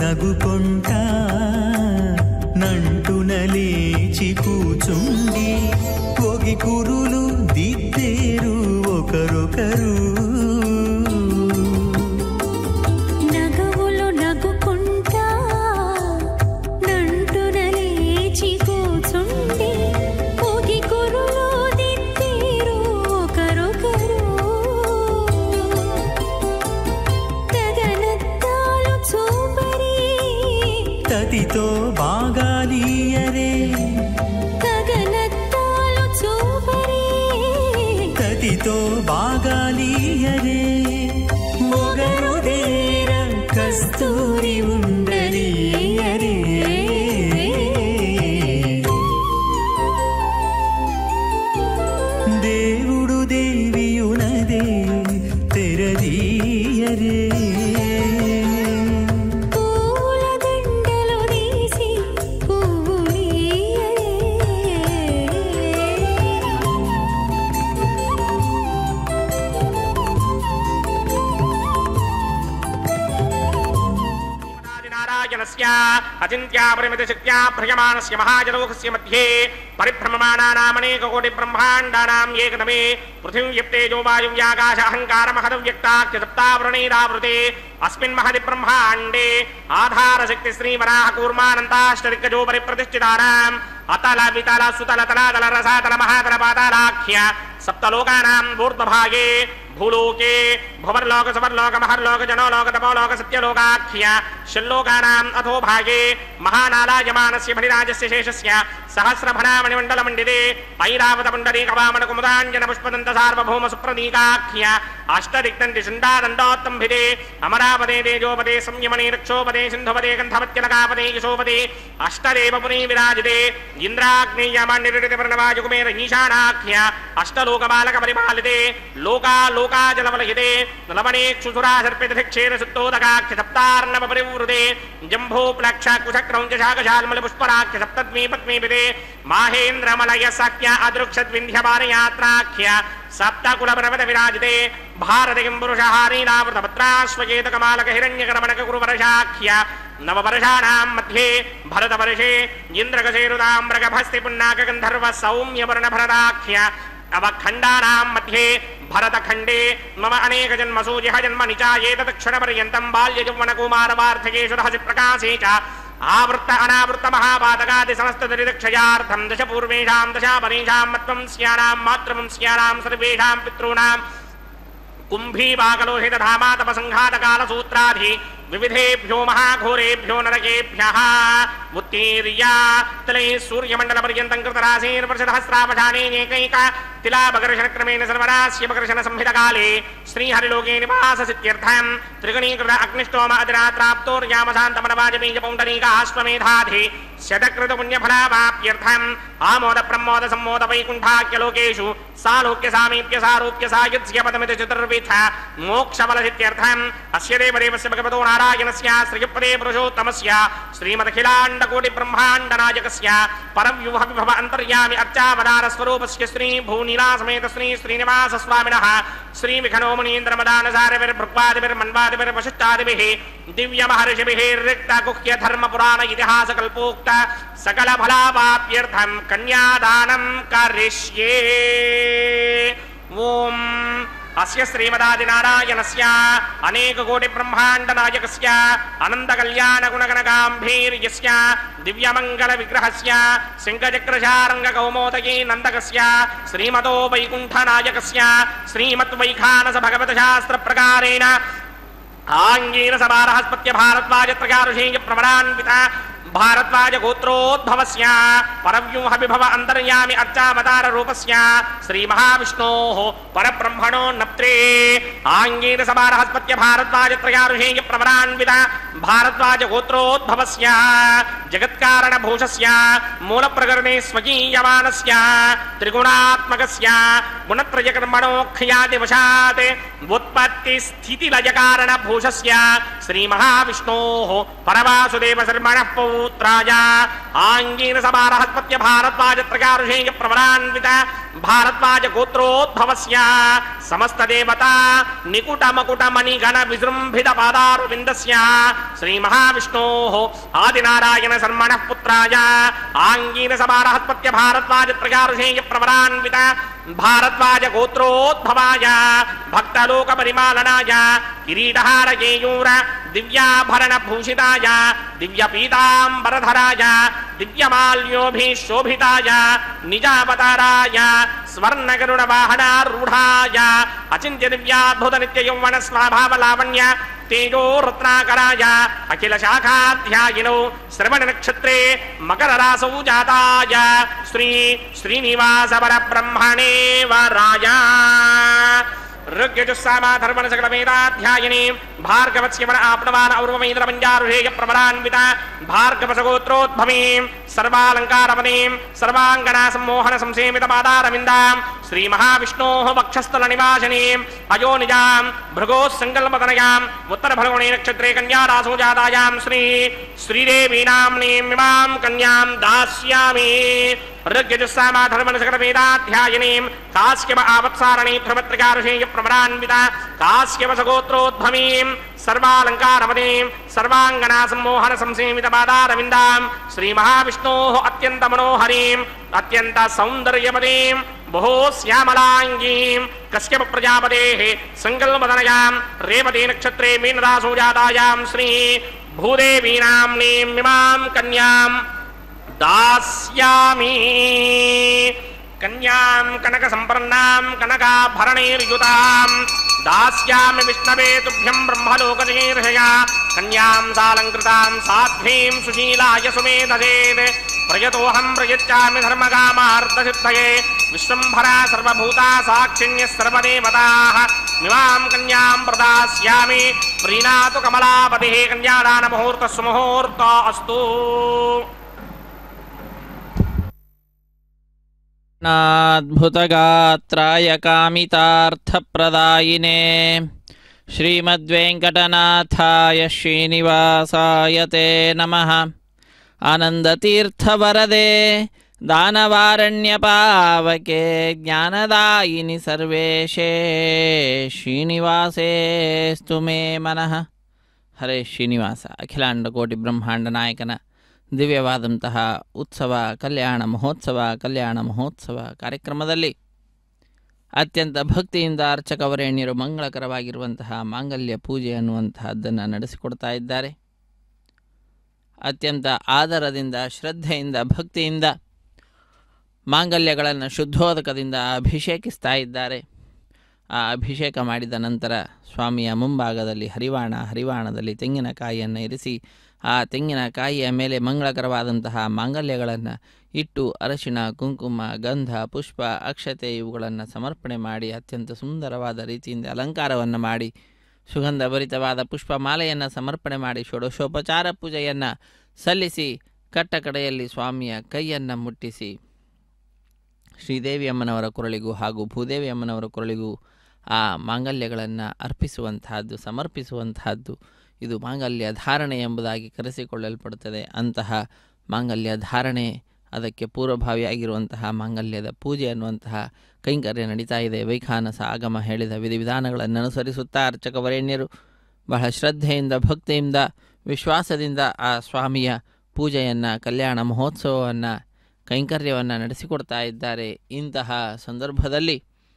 నగుకొంటా నంటున లేచి కూచుండి ఒగి కురులు దిద్దేరు ఒకరొకరు నగవులు నగుకుంటా నంటున లేచి కూచుండి ఒగి కురులు దిద్దేరు ఒకరొకరు తగనత్తాలు చూపరి తతితో బాగాలియరే తగనత్తాలు చూపరి తతితో బాగాలియరే మొగరు దేర కస్తూరి ఉండలియరే దేవుడు దేవియునదే తెరదీయరే పూల దండలు తీసి పువ్వులియరే నారాయణస్య అచింత్యా పరిమిత శక్త్యా భ్రయమానస్య మహాజలోకస్య మధ్యే పరిభ్రమమాణానామనేక కోటి బ్రహ్మాండానాం ఏకదమే పృథివ్యప్తేజో వాయువ్యాకాశ అహంకార మహదవ్యక్తాఖ్య సప్తావృణైరావృతే అస్మిన్ మహది బ్రహ్మాండే ఆధార శక్తి శ్రీ వరాహ కూర్మానంతాష్టరికజో పరిప్రతిష్ఠితానాం అతల వితల సుతల తలాతల రసాతల మహాతల పాతాళాఖ్య సప్తలోకానాం ఊర్ధ్వభాగే భూలోకే భువర్లోక సువర్లోక మహర్లోక జనోలోక తపోలోక సత్యలోకాఖ్య షల్లోకానాం అథో భాగే మహానాలాయమానస్య భరిరాజస్య శేషస్య సహస్రభనామణిమండల మండితే ఐరావత పుండరీక వామన కుముదాంజన పుష్పదంత సార్వభౌమ సుప్రదీకాఖ్య అష్టదిక్తంతి శుండాదండోత్తంభిదే అమరావదే తేజోపదే సంయమనే రక్షోపదే సింధుపదే గంధవత్యలకాపదే యశోపదే అష్టదేవపురీ విరాజితే ఇంద్రాగ్నేయమాన్నిరిడిత వర్ణవాయుకుమేర ఈశానాఖ్య అష్టలోకబాలక పరిపాలితే లోకా లోకాజలవలహితే లవణేక్షుసురా సర్పితక్షేర సుత్తోదకాఖ్య సప్తార్ణవ పరివృతే జంభో ప్లక్ష కుశక్రౌంచ శాకశాల్మల పుష్పరాఖ్య సప్తద్వీపద్వీపితే మాహేంద్రమలయ సఖ్య అదృక్షద్వింధ్యపారయాత్రాఖ్య సప్తకులపరవత విరాజితే భారతికిం పురుషహారీలావృతపత్రాశ్వకేతకమాలక హిరణ్యకరమణక గురువర్షాఖ్య నవవర్షాణాం మధ్యే భరతవర్షే ఇంద్రగసేరుదామ్రగభస్తి పున్నాక గంధర్వ సౌమ్యవర్ణ భరతాఖ్య అవఖండానాం మధ్యే భరతఖండే మమ అనేక జన్మసూ జహ జన్మ నిచాయేతక్షణ పర్యంతం బాల్య యౌవన కుమార వార్ధకేషు రహసి ప్రకాశే చ ఆవృత్త అనావృత్త మహాపాతకాది సమస్త దరిదక్షయార్థం దశ పూర్వేషాం దశాపరేషాం మత్వంస్యానాం మాతృవంస్యానాం సర్వేషాం పితॄణాం కుంభీపాకలోహిత ధామాతప సంఘాతకాల సూత్రాధి వివిధేభ్యో మహాఘోరేభ్యో నరకేభ్యః ఉత్తీర్య తలై సూర్యమండల పర్యంతం కృతరాశీర్వర్షసహస్రావధానేకైక తిలాపకర్షణ క్రమేణ సర్వరాశ్యపకర్షణ సంహితకాలే శ్రీహరిలోకే నివాససిత్యర్థం త్రిగణీకృత అగ్నిష్టోమ అతిరాత్రాప్తోర్యామశాంతమనవాజబీజ పౌండరీక ఆశ్వమేధాధి శతకృత పుణ్యఫలావాప్యర్థం ఆమోద ప్రమోద సమ్మోద వైకుంఠాఖ్యలోకేషు సాలోక్య సామీప్య సారూప్య సాయుధ్య పదమితి చతుర్విధ మోక్షఫలసిత్యర్థం అస్య దేవదేవస్య భగవతో నారాయణస్య శ్రీపదే పురుషోత్తమస్య శ్రీమదఖిలాండకోటి బ్రహ్మాండనాయకస్య పరవ్యూహ విభవ అంతర్యామి అర్చావతార స్వరూపస్య శ్రీ భూనీలాసమేత శ్రీ శ్రీనివాస స్వామినః శ్రీ విఖనో మునీంద్రమదానసారవిర్భృగ్వాదిభిర్మన్వాదిభిర్ వశిష్టాదిభిః దివ్య మహర్షిభిః రిక్త గుహ్య ధర్మ పురాణ ఇతిహాస కల్పోక్త సకల ఫలావాప్యర్థం కన్యాదానం కరిష్యే. ఓం అస్య శ్రీమదాది నారాయణస్య అనేక కోటి బ్రహ్మాండ నాయకస్య అనంత కళ్యాణ గుణగణ గాంభీర్యస్య దివ్యమంగళ విగ్రహస్య శంఖచక్రశారంగ కౌమోదకీ నందకస్య శ్రీమతో వైకుంఠ నాయకస్య శ్రీమత్ వైఖానస భగవత శాస్త్ర ప్రకారేణ ఆంగీరస బారహస్పత్య భారద్వాజత్రకారుషేయ ప్రవరాన్విత भारद्वाज गोत्रोद्भवस्य परव्यूह विभव अंतर्यामि अर्चावतार रूपस्य श्री महाविष्णोः परब्रह्मणो नप्त्रे आंगीर सबारहस्पत्य भारद्वाज त्रयारुषेय प्रवरान्वित भारद्वाज गोत्रोद्भवस्य जगत्कारण भूषस्य मूल प्रकरणे स्वकीयमानस्य त्रिगुणात्मकस्य गुणत्रय कर्मणो ख्याति वशात् उत्पत्ति स्थिति लय कारण भूषस्य श्री महाविष्णोः परवासुदेव शर्मणः पुत्राय आंगीर सबारहस्पत्य भारद्वाज त्रयारुषेय प्रवरान्वित भारद्वाज गोत्रोद्भवस्य समस्त देवता निकुट मकुट मणिगण विजृंभित पादारविन्दस्य ಶ್ರೀ ಮಹಾವಿಷ್ಣೋಃ ಆದಿನಾರಾಯಣ ಸನ್ಮನಃ ಪುತ್ರಾಯ ಆಂಗೀನ ಸಮಾರಹತ್ಪತ್ಯ ಭಾರದ್ವಾಜ ತ್ರಯಾಋಷೇಯ ಪ್ರವರಾನ್ವಿತ ಭಾರದ್ವಾಜ ಗೋತ್ರೋದ್ಭವಾಯ ಭಕ್ತಲೋಕ ಪರಿಮಾಲನಾಯ ಕಿರೀಟಹಾರ ಕೇಯೂರ ದಿವ್ಯಾಭರಣ ಭೂಷಿತಾಯ ದಿವ್ಯ ಪೀತಾಂಬರಧರಾಯ ದಿವ್ಯಮಾಲ್ಯೋಭಿಶೋಭಿತಾಯ ನಿಜಾವತಾರಾಯ ಸ್ವರ್ಣಗರುಡ ವಾಹನಾರೂಢಾಯ ಅಚಿಂತ್ಯ ದಿವ್ಯಾದ್ಭುತ ನಿತ್ಯ ಯೌವನ ಸ್ವಭಾವ ಲಾವಣ್ಯ ತೇಜೋ ರತ್ನಾಕರಾಯ ಅಖಿಲ ಶಾಖಾಧ್ಯಾಯಿನೋ ಶ್ರವಣ ನಕ್ಷತ್ರೇ ಮಕರ ರಾಸೌ ಜಾತಾಯ ಶ್ರೀ ಶ್ರೀನಿವಾಸ ಪರಬ್ರಹ್ಮಣೇ ವರಾಯ ಋಗ್ಯಜುಸ್ಸಾಮಾಧರ್ಮಣ ಸಕಲ ವೇದಾಧ್ಯಾಯಿನಿ ಭಾರ್ಗವಸ್ಯವನ ಆಪ್ನವಾನ ಔರ್ವಮೇಂದ್ರ ಮಂಜಾರುಷೇಯ ಪ್ರವರಾನ್ವಿತ ಭಾರ್ಗವಸಗೋತ್ರೋದ್ಭವೀಂ ಸರ್ವಾಲಂಕಾರವನೀಂ ಸರ್ವಾಂಗನಾ ಸಂಮೋಹನ ಸಂಸೇಮಿತ ಪಾದಾರವಿಂದಾಂ ಶ್ರೀ ಮಹಾವಿಷ್ಣೋಃ ವಕ್ಷಸ್ಥಲ ನಿವಾಸಿನೀಂ ಅಯೋನಿಜಾಂ ಭೃಗೋಃ ಸಂಕಲ್ಪತನಯಾಂ ಉತ್ತರ ಫಲ್ಗುಣಿ ನಕ್ಷತ್ರೇ ಕನ್ಯಾ ರಾಸೋ ಜಾತಾಯಾಂ ಶ್ರೀ ಶ್ರೀದೇವೀನಾಮ್ನೀಂ ಇಮಾಂ ಕನ್ಯಾಂ ದಾಸ್ಯಾಮಿ ಋಗ್ಯಜುಸ್ಸಾಮಾಧರ್ಮಣ ಸಕಲ ವೇದಾಧ್ಯಾಯಿನೀಂ ಕಾಸ್ಯವ ಆವತ್ಸಾರಣೀ ಧ್ರುವತ್ರಕಾರುಷೇಯ ಪ್ರವರಾನ್ವಿತ ಕಾಸ್ಯವಸಗೋತ್ರೋದ್ಭವೀಂ ಸರ್ವಾಲಂಕಾರವನೀಂ ಸರ್ವಾಂಗನಾ ಸಂಮೋಹನ ಸಂಸೇಮಿತ ಪಾದಾರವಿಂದಾಂ ಶ್ರೀ ಮಹಾವಿಷ್ಣೋಃ ಅತ್ಯಂತ ಮನೋಹರೀಂ ಅತ್ಯಂತ ಸೌಂದರ್ಯವತೀಂ ಬಹು ಶ್ಯಾಮಲಾಂಗೀಂ ಕಶ್ಯಪ ಪ್ರಜಾಪತೇಃ ಸಂಕಲ್ಪತನಯಾಂ ರೇವತಿ ನಕ್ಷತ್ರೇ ಮೀನರಾಸೋ ಜಾತಾಯಾಂ ಶ್ರೀ ಭೂದೇವೀನಾಮ್ನೀಂ ಇಮಾಂ ಕನ್ಯಾಂ दास्यामि कन्यां कनक संपन्नां कनकाभरणैर्युतां दास्यामि विष्णवे तुभ्यं ब्रह्मलोकजगीर्षया कन्यां सालंकृतां साध्वीं सुशीलाय सुमेधसेत् प्रयतोऽहं प्रयच्छामि धर्मकामार्थसिद्धये विश्वम्भरा सर्वभूता साक्षिण्यः सर्वदेवताः मिमां कन्यां प्रदास्यामि प्रीणातु कमलापतिः कन्यादानमुहूर्तः सुमुहूर्तो अस्तु अद्भुतगात्राय कामितार्थप्रदायिने श्रीमद्वेङ्कटनाथाय श्रीनिवासाय ते नमः। आनन्दतीर्थवरदे दानवारण्यपावके ज्ञानदायिनि सर्वेशे श्रीनिवासेस्तु मे मनः। हरे ಶ್ರೀನಿವಾಸ ಅಖಿಲಾಂಡ ಕೋಟಿ ಬ್ರಹ್ಮಾಂಡ ನಾಯಕನ ದಿವ್ಯವಾದಂತಹ ಉತ್ಸವ ಕಲ್ಯಾಣ ಮಹೋತ್ಸವ ಕಲ್ಯಾಣ ಮಹೋತ್ಸವ ಕಾರ್ಯಕ್ರಮದಲ್ಲಿ ಅತ್ಯಂತ ಭಕ್ತಿಯಿಂದ ಅರ್ಚಕವರೇಣ್ಯರು ಮಂಗಳಕರವಾಗಿರುವಂತಹ ಮಾಂಗಲ್ಯ ಪೂಜೆ ಅನ್ನುವಂತಹದ್ದನ್ನು ನಡೆಸಿಕೊಡ್ತಾ ಇದ್ದಾರೆ. ಅತ್ಯಂತ ಆದರದಿಂದ ಶ್ರದ್ಧೆಯಿಂದ ಭಕ್ತಿಯಿಂದ ಮಾಂಗಲ್ಯಗಳನ್ನು ಶುದ್ಧೋದಕದಿಂದ ಅಭಿಷೇಕಿಸ್ತಾ ಇದ್ದಾರೆ. ಆ ಅಭಿಷೇಕ ಮಾಡಿದ ನಂತರ ಸ್ವಾಮಿಯ ಮುಂಭಾಗದಲ್ಲಿ ಹರಿವಾಣ, ಹರಿವಾಣದಲ್ಲಿ ತೆಂಗಿನಕಾಯಿಯನ್ನು ಇರಿಸಿ ಆ ತೆಂಗಿನಕಾಯಿಯ ಮೇಲೆ ಮಂಗಳಕರವಾದಂತಹ ಮಾಂಗಲ್ಯಗಳನ್ನು ಇಟ್ಟು ಅರಶಿಣ, ಕುಂಕುಮ, ಗಂಧ, ಪುಷ್ಪ, ಅಕ್ಷತೆ ಇವುಗಳನ್ನು ಸಮರ್ಪಣೆ ಮಾಡಿ ಅತ್ಯಂತ ಸುಂದರವಾದ ರೀತಿಯಿಂದ ಅಲಂಕಾರವನ್ನು ಮಾಡಿ ಸುಗಂಧಭರಿತವಾದ ಪುಷ್ಪಮಾಲೆಯನ್ನು ಸಮರ್ಪಣೆ ಮಾಡಿ ಷೋಡಶೋಪಚಾರ ಪೂಜೆಯನ್ನು ಸಲ್ಲಿಸಿ ಕಟ್ಟ ಕಡೆಯಲ್ಲಿ ಸ್ವಾಮಿಯ ಕೈಯನ್ನು ಮುಟ್ಟಿಸಿ ಶ್ರೀದೇವಿ ಅಮ್ಮನವರ ಕೊರಳಿಗೂ ಹಾಗೂ ಭೂದೇವಿ ಅಮ್ಮನವರ ಕೊರಳಿಗೂ ಆ ಮಾಂಗಲ್ಯಗಳನ್ನು ಅರ್ಪಿಸುವಂತಹದ್ದು, ಸಮರ್ಪಿಸುವಂತಹದ್ದು. ಇದು ಮಾಂಗಲ್ಯ ಧಾರಣೆ ಎಂಬುದಾಗಿ ಕರೆಸಿಕೊಳ್ಳಲ್ಪಡುತ್ತದೆ. ಅಂತಹ ಮಾಂಗಲ್ಯ ಧಾರಣೆ, ಅದಕ್ಕೆ ಪೂರ್ವಭಾವಿಯಾಗಿರುವಂತಹ ಮಾಂಗಲ್ಯದ ಪೂಜೆ ಅನ್ನುವಂತಹ ಕೈಂಕರ್ಯ ನಡೀತಾ ಇದೆ. ವೈಖಾನಸ ಆಗಮ ಹೇಳಿದ ವಿಧಿವಿಧಾನಗಳನ್ನು ಅನುಸರಿಸುತ್ತಾ ಅರ್ಚಕವರೇಣ್ಯರು ಬಹಳ ಶ್ರದ್ಧೆಯಿಂದ, ಭಕ್ತಿಯಿಂದ, ವಿಶ್ವಾಸದಿಂದ ಆ ಸ್ವಾಮಿಯ ಪೂಜೆಯನ್ನು, ಕಲ್ಯಾಣ ಮಹೋತ್ಸವವನ್ನು, ಕೈಂಕರ್ಯವನ್ನು ನಡೆಸಿಕೊಡ್ತಾ ಇದ್ದಾರೆ. ಇಂತಹ ಸಂದರ್ಭದಲ್ಲಿ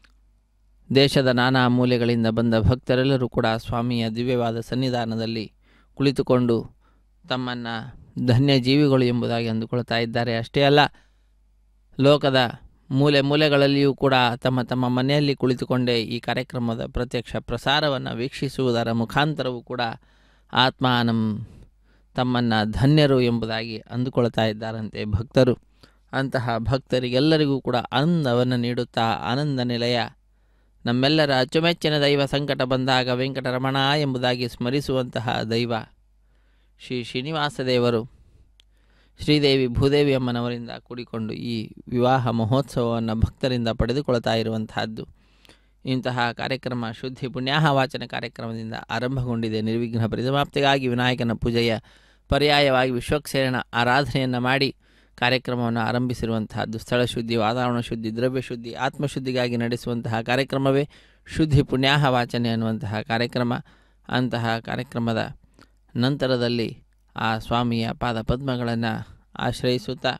ದೇಶದ ನಾನಾ ಮೂಲೆಗಳಿಂದ ಬಂದ ಭಕ್ತರೆಲ್ಲರೂ ಕೂಡ ಸ್ವಾಮಿಯ ದಿವ್ಯವಾದ ಸನ್ನಿಧಾನದಲ್ಲಿ ಕುಳಿತುಕೊಂಡು ತಮ್ಮನ್ನು ಧನ್ಯ ಜೀವಿಗಳು ಎಂಬುದಾಗಿ ಅಂದುಕೊಳ್ತಾ ಇದ್ದಾರೆ. ಅಷ್ಟೇ ಅಲ್ಲ, ಲೋಕದ ಮೂಲೆ ಮೂಲೆಗಳಲ್ಲಿಯೂ ಕೂಡ ತಮ್ಮ ತಮ್ಮ ಮನೆಯಲ್ಲಿ ಕುಳಿತುಕೊಂಡೇ ಈ ಕಾರ್ಯಕ್ರಮದ ಪ್ರತ್ಯಕ್ಷ ಪ್ರಸಾರವನ್ನು ವೀಕ್ಷಿಸುವುದರ ಮುಖಾಂತರವೂ ಕೂಡ ಆತ್ಮಾನಂ ತಮ್ಮನ್ನು ಧನ್ಯರು ಎಂಬುದಾಗಿ ಅಂದುಕೊಳ್ತಾ ಇದ್ದಾರಂತೆ ಭಕ್ತರು. ಅಂತಹ ಭಕ್ತರಿಗೆಲ್ಲರಿಗೂ ಕೂಡ ಆನಂದವನ್ನು ನೀಡುತ್ತಾ ಆನಂದ ನಿಲಯ, ನಮ್ಮೆಲ್ಲರ ಅಚ್ಚುಮೆಚ್ಚಿನ ದೈವ, ಸಂಕಟ ಬಂದಾಗ ವೆಂಕಟರಮಣ ಎಂಬುದಾಗಿ ಸ್ಮರಿಸುವಂತಹ ದೈವ ಶ್ರೀ ಶ್ರೀನಿವಾಸ ದೇವರು ಶ್ರೀದೇವಿ ಭೂದೇವಿ ಅಮ್ಮನವರಿಂದ ಕೂಡಿಕೊಂಡು ಈ ವಿವಾಹ ಮಹೋತ್ಸವವನ್ನು ಭಕ್ತರಿಂದ ಪಡೆದುಕೊಳ್ತಾ ಇರುವಂತಹದ್ದು. ಇಂತಹ ಕಾರ್ಯಕ್ರಮ ಶುದ್ಧಿ ಪುಣ್ಯಾಹ ವಾಚನ ಕಾರ್ಯಕ್ರಮದಿಂದ ಆರಂಭಗೊಂಡಿದೆ. ನಿರ್ವಿಘ್ನ ಪರಿಸಮಾಪ್ತಿಗಾಗಿ ವಿನಾಯಕನ ಪೂಜೆಯ ಪರ್ಯಾಯವಾಗಿ ವಿಶ್ವಕ್ಸೇನ ಆರಾಧನೆಯನ್ನು ಮಾಡಿ ಕಾರ್ಯಕ್ರಮವನ್ನು ಆರಂಭಿಸಿರುವಂತಹದ್ದು. ಸ್ಥಳ ಶುದ್ಧಿ, ವಾತಾವರಣ ಶುದ್ಧಿ, ದ್ರವ್ಯ ಶುದ್ಧಿ, ಆತ್ಮಶುದ್ಧಿಗಾಗಿ ನಡೆಸುವಂತಹ ಕಾರ್ಯಕ್ರಮವೇ ಶುದ್ಧಿ ಪುಣ್ಯಾಹ ವಾಚನೆ ಅನ್ನುವಂತಹ ಕಾರ್ಯಕ್ರಮ. ಅಂತಹ ಕಾರ್ಯಕ್ರಮದ ನಂತರದಲ್ಲಿ ಆ ಸ್ವಾಮಿಯ ಪಾದಪದ್ಮಗಳನ್ನು ಆಶ್ರಯಿಸುತ್ತಾ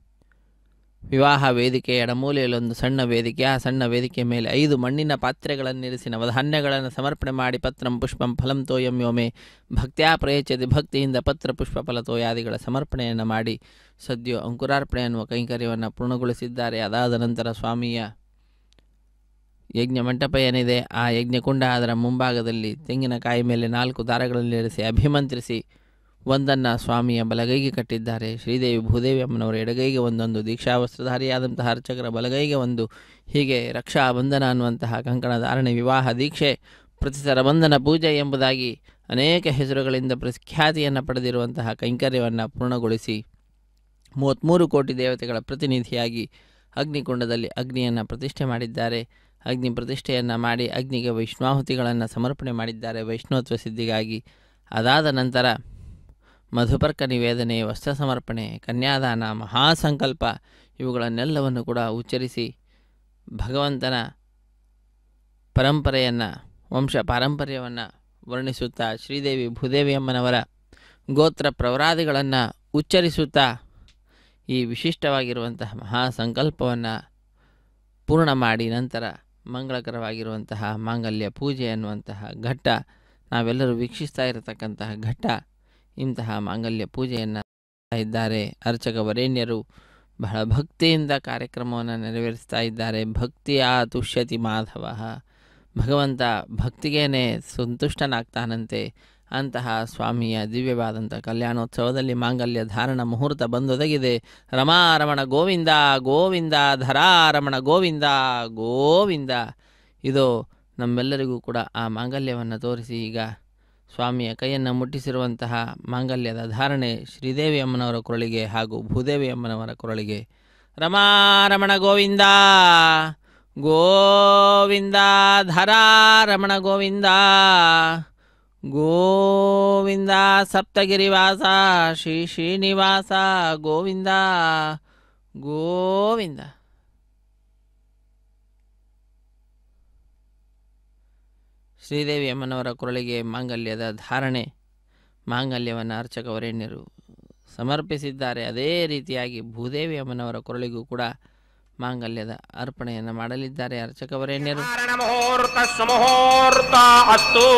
ವಿವಾಹ ವೇದಿಕೆ ಎಡಮೂಲೆಯಲ್ಲೊಂದು ಸಣ್ಣ ವೇದಿಕೆ, ಆ ಸಣ್ಣ ವೇದಿಕೆ ಮೇಲೆ ಐದು ಮಣ್ಣಿನ ಪಾತ್ರೆಗಳನ್ನಿರಿಸಿ ನವಧಾನ್ಯಗಳನ್ನು ಸಮರ್ಪಣೆ ಮಾಡಿ ಪತ್ರಂ ಪುಷ್ಪಂ ಫಲಂ ತೋಯಂ ಯೋಮೆ ಭಕ್ತ್ಯಾ ಪ್ರಯಚ್ಯತೆ, ಭಕ್ತಿಯಿಂದ ಪತ್ರ ಪುಷ್ಪ ಫಲ ತೋಯಾದಿಗಳ ಸಮರ್ಪಣೆಯನ್ನು ಮಾಡಿ ಸದ್ಯೋ ಅಂಕುರಾರ್ಪಣೆ ಅನ್ನುವ ಕೈಂಕರ್ಯವನ್ನು ಪೂರ್ಣಗೊಳಿಸಿದ್ದಾರೆ. ಅದಾದ ನಂತರ ಸ್ವಾಮಿಯ ಯಜ್ಞ ಮಂಟಪ ಏನಿದೆ ಆ ಯಜ್ಞಕುಂಡ, ಅದರ ಮುಂಭಾಗದಲ್ಲಿ ತೆಂಗಿನಕಾಯಿ ಮೇಲೆ ನಾಲ್ಕು ದಾರಗಳನ್ನಿರಿಸಿ ಅಭಿಮಂತ್ರಿಸಿ ಒಂದನ್ನು ಸ್ವಾಮಿಯ ಬಲಗೈಗೆ ಕಟ್ಟಿದ್ದಾರೆ. ಶ್ರೀದೇವಿ ಭೂದೇವಿ ಅಮ್ಮನವರ ಎಡಗೈಗೆ ಒಂದೊಂದು, ದೀಕ್ಷಾವಸ್ತ್ರಧಾರಿಯಾದಂತಹ ಅರ್ಚಕರ ಬಲಗೈಗೆ ಒಂದು, ಹೀಗೆ ರಕ್ಷಾ ಬಂಧನ ಅನ್ನುವಂತಹ ಕಂಕಣ ಧಾರಣೆ, ವಿವಾಹ ದೀಕ್ಷೆ, ಪ್ರತಿಸರ ಬಂಧನ ಪೂಜೆ ಎಂಬುದಾಗಿ ಅನೇಕ ಹೆಸರುಗಳಿಂದ ಪ್ರಖ್ಯಾತಿಯನ್ನು ಪಡೆದಿರುವಂತಹ ಕೈಂಕರ್ಯವನ್ನು ಪೂರ್ಣಗೊಳಿಸಿ ಮೂವತ್ತ್ಮೂರು ಕೋಟಿ ದೇವತೆಗಳ ಪ್ರತಿನಿಧಿಯಾಗಿ ಅಗ್ನಿಕುಂಡದಲ್ಲಿ ಅಗ್ನಿಯನ್ನು ಪ್ರತಿಷ್ಠೆ ಮಾಡಿದ್ದಾರೆ. ಅಗ್ನಿ ಪ್ರತಿಷ್ಠೆಯನ್ನು ಮಾಡಿ ಅಗ್ನಿಗೆ ವೈಷ್ಣಾಹುತಿಗಳನ್ನು ಸಮರ್ಪಣೆ ಮಾಡಿದ್ದಾರೆ ವೈಷ್ಣವತ್ವ ಸಿದ್ಧಿಗಾಗಿ. ಅದಾದ ನಂತರ ಮಧುಪರ್ಕ ನಿವೇದನೆ, ವಸ್ತ್ರ ಸಮರ್ಪಣೆ, ಕನ್ಯಾದಾನ, ಮಹಾಸಂಕಲ್ಪ ಇವುಗಳನ್ನೆಲ್ಲವನ್ನು ಕೂಡ ಉಚ್ಚರಿಸಿ ಭಗವಂತನ ಪರಂಪರೆಯನ್ನು, ವಂಶ ಪಾರಂಪರ್ಯವನ್ನು ವರ್ಣಿಸುತ್ತಾ ಶ್ರೀದೇವಿ ಭೂದೇವಿಯಮ್ಮನವರ ಗೋತ್ರ ಪ್ರವರಾದಿಗಳನ್ನು ಉಚ್ಚರಿಸುತ್ತಾ ಈ ವಿಶಿಷ್ಟವಾಗಿರುವಂತಹ ಮಹಾಸಂಕಲ್ಪವನ್ನು ಪೂರ್ಣ ಮಾಡಿ ನಂತರ ಮಂಗಳಕರವಾಗಿರುವಂತಹ ಮಾಂಗಲ್ಯ ಪೂಜೆ ಅನ್ನುವಂತಹ ಘಟ್ಟ, ನಾವೆಲ್ಲರೂ ವೀಕ್ಷಿಸ್ತಾ ಇರತಕ್ಕಂತಹ ಘಟ್ಟ. ಇಂತಹ ಮಾಂಗಲ್ಯ ಪೂಜೆಯನ್ನು ಇದ್ದಾರೆ ಅರ್ಚಕ ವರೇಣ್ಯರು. ಬಹಳ ಭಕ್ತಿಯಿಂದ ಕಾರ್ಯಕ್ರಮವನ್ನು ನೆರವೇರಿಸ್ತಾ ಇದ್ದಾರೆ. ಭಕ್ತಿಯ ತುಷ್ಯತಿ ಮಾಧವ, ಭಗವಂತ ಭಕ್ತಿಗೇನೆ ಸಂತುಷ್ಟನಾಗ್ತಾನಂತೆ. ಅಂತಹ ಸ್ವಾಮಿಯ ದಿವ್ಯವಾದಂಥ ಕಲ್ಯಾಣೋತ್ಸವದಲ್ಲಿ ಮಾಂಗಲ್ಯ ಧಾರಣ ಮುಹೂರ್ತ ಬಂದೊದಗಿದೆ. ರಮಾರಮಣ ಗೋವಿಂದ ಗೋವಿಂದ, ಧರಾರಮಣ ಗೋವಿಂದ ಗೋವಿಂದ. ಇದು ನಮ್ಮೆಲ್ಲರಿಗೂ ಕೂಡ ಆ ಮಾಂಗಲ್ಯವನ್ನು ತೋರಿಸಿ ಈಗ ಸ್ವಾಮಿಯ ಕೈಯನ್ನು ಮುಟ್ಟಿಸಿರುವಂತಹ ಮಾಂಗಲ್ಯದ ಧಾರಣೆ ಶ್ರೀದೇವಿ ಅಮ್ಮನವರ ಕೊರಳಿಗೆ ಹಾಗೂ ಭೂದೇವಿ ಅಮ್ಮನವರ ಕೊರಳಿಗೆ. ರಮಾರಮಣ ಗೋವಿಂದ ಗೋವಿಂದ, ಧರಾರಮಣ ಗೋವಿಂದ ಗೋವಿಂದ, ಸಪ್ತಗಿರಿವಾಸ ಶ್ರೀ ಶ್ರೀನಿವಾಸ ಗೋವಿಂದ ಗೋವಿಂದ. ಶ್ರೀದೇವಿ ಅಮ್ಮನವರ ಕೊರಳಿಗೆ ಮಾಂಗಲ್ಯದ ಧಾರಣೆ, ಮಾಂಗಲ್ಯವನ್ನು ಅರ್ಚಕ ವರೇಣ್ಯರು ಸಮರ್ಪಿಸಿದ್ದಾರೆ. ಅದೇ ರೀತಿಯಾಗಿ ಭೂದೇವಿ ಅಮ್ಮನವರ ಕೊರಳಿಗೂ ಕೂಡ ಮಾಂಗಲ್ಯದ ಅರ್ಪಣೆಯನ್ನು ಮಾಡಲಿದ್ದಾರೆ ಅರ್ಚಕ ವರೇಣ್ಯರು. ಮುಹೂರ್ತ ಸುಮುಹೂರ್ತ ಅಸ್ತು.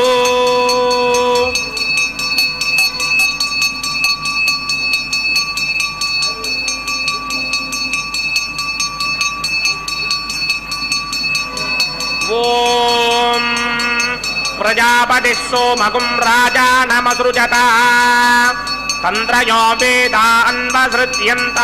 ಓಂ ಪ್ರಜಾಪತಿ ಸೋಮಗುಂ ರಾಜಾನಮಸೃಜತ ತಂತ್ರಯೋ ವೇದಾನ್ವಸೃಜ್ಯಂತ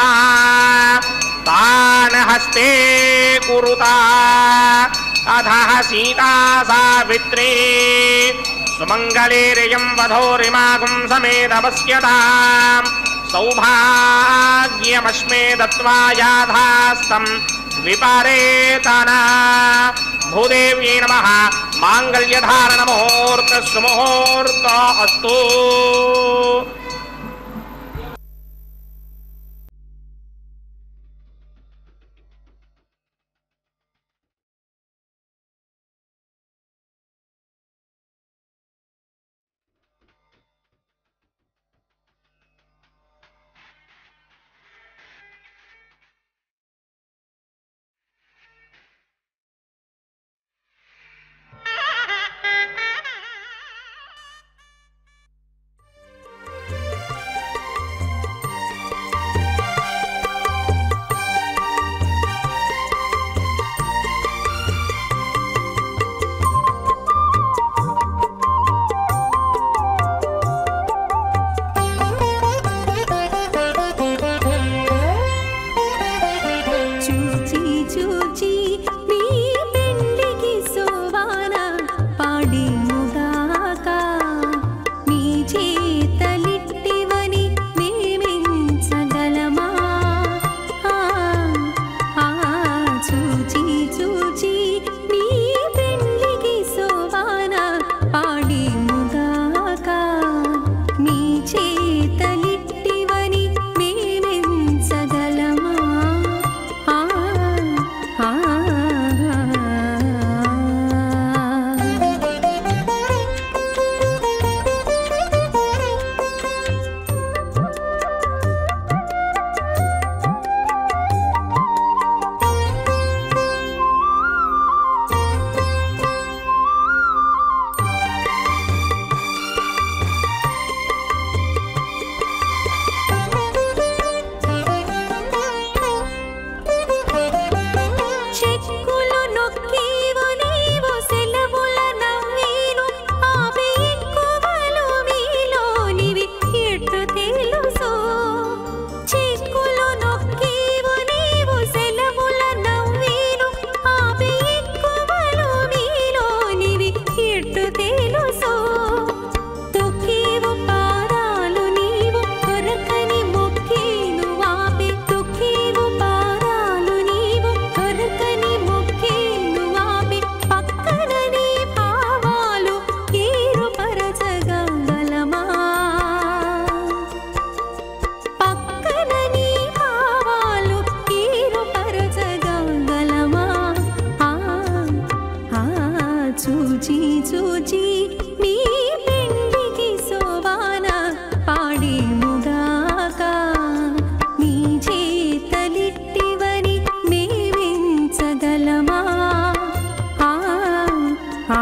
ತಾನ್ ಹಸ್ತೆ ಕುರುತ ಅಧಃ ಸೀತಾ ಸಾವಿತ್ರೀ ಸುಮಂಗಲೇರಿಯಂ ವಧೋರಿಮಾಗುಂ ಸಮೇತಪಶ್ಯತಾಂ ಸೌಭಾಗ್ಯಮಶ್ಮೇ ದತ್ವಾ ಯಾಧಾಸ್ತಂ ವಿಪರೇತನ. ಭೂದೇವ್ಯೈ ನಮಃ. ಮಾಂಗಲ್ಯಧಾರಣ ಮುಹೂರ್ತ ಸುಮುಹೂರ್ತ ಅಸ್ತು. నీ పెండికి సోవాన పాడేముగాక నీ చేతలిట్టివని మేవించగలమా ఆ ఆ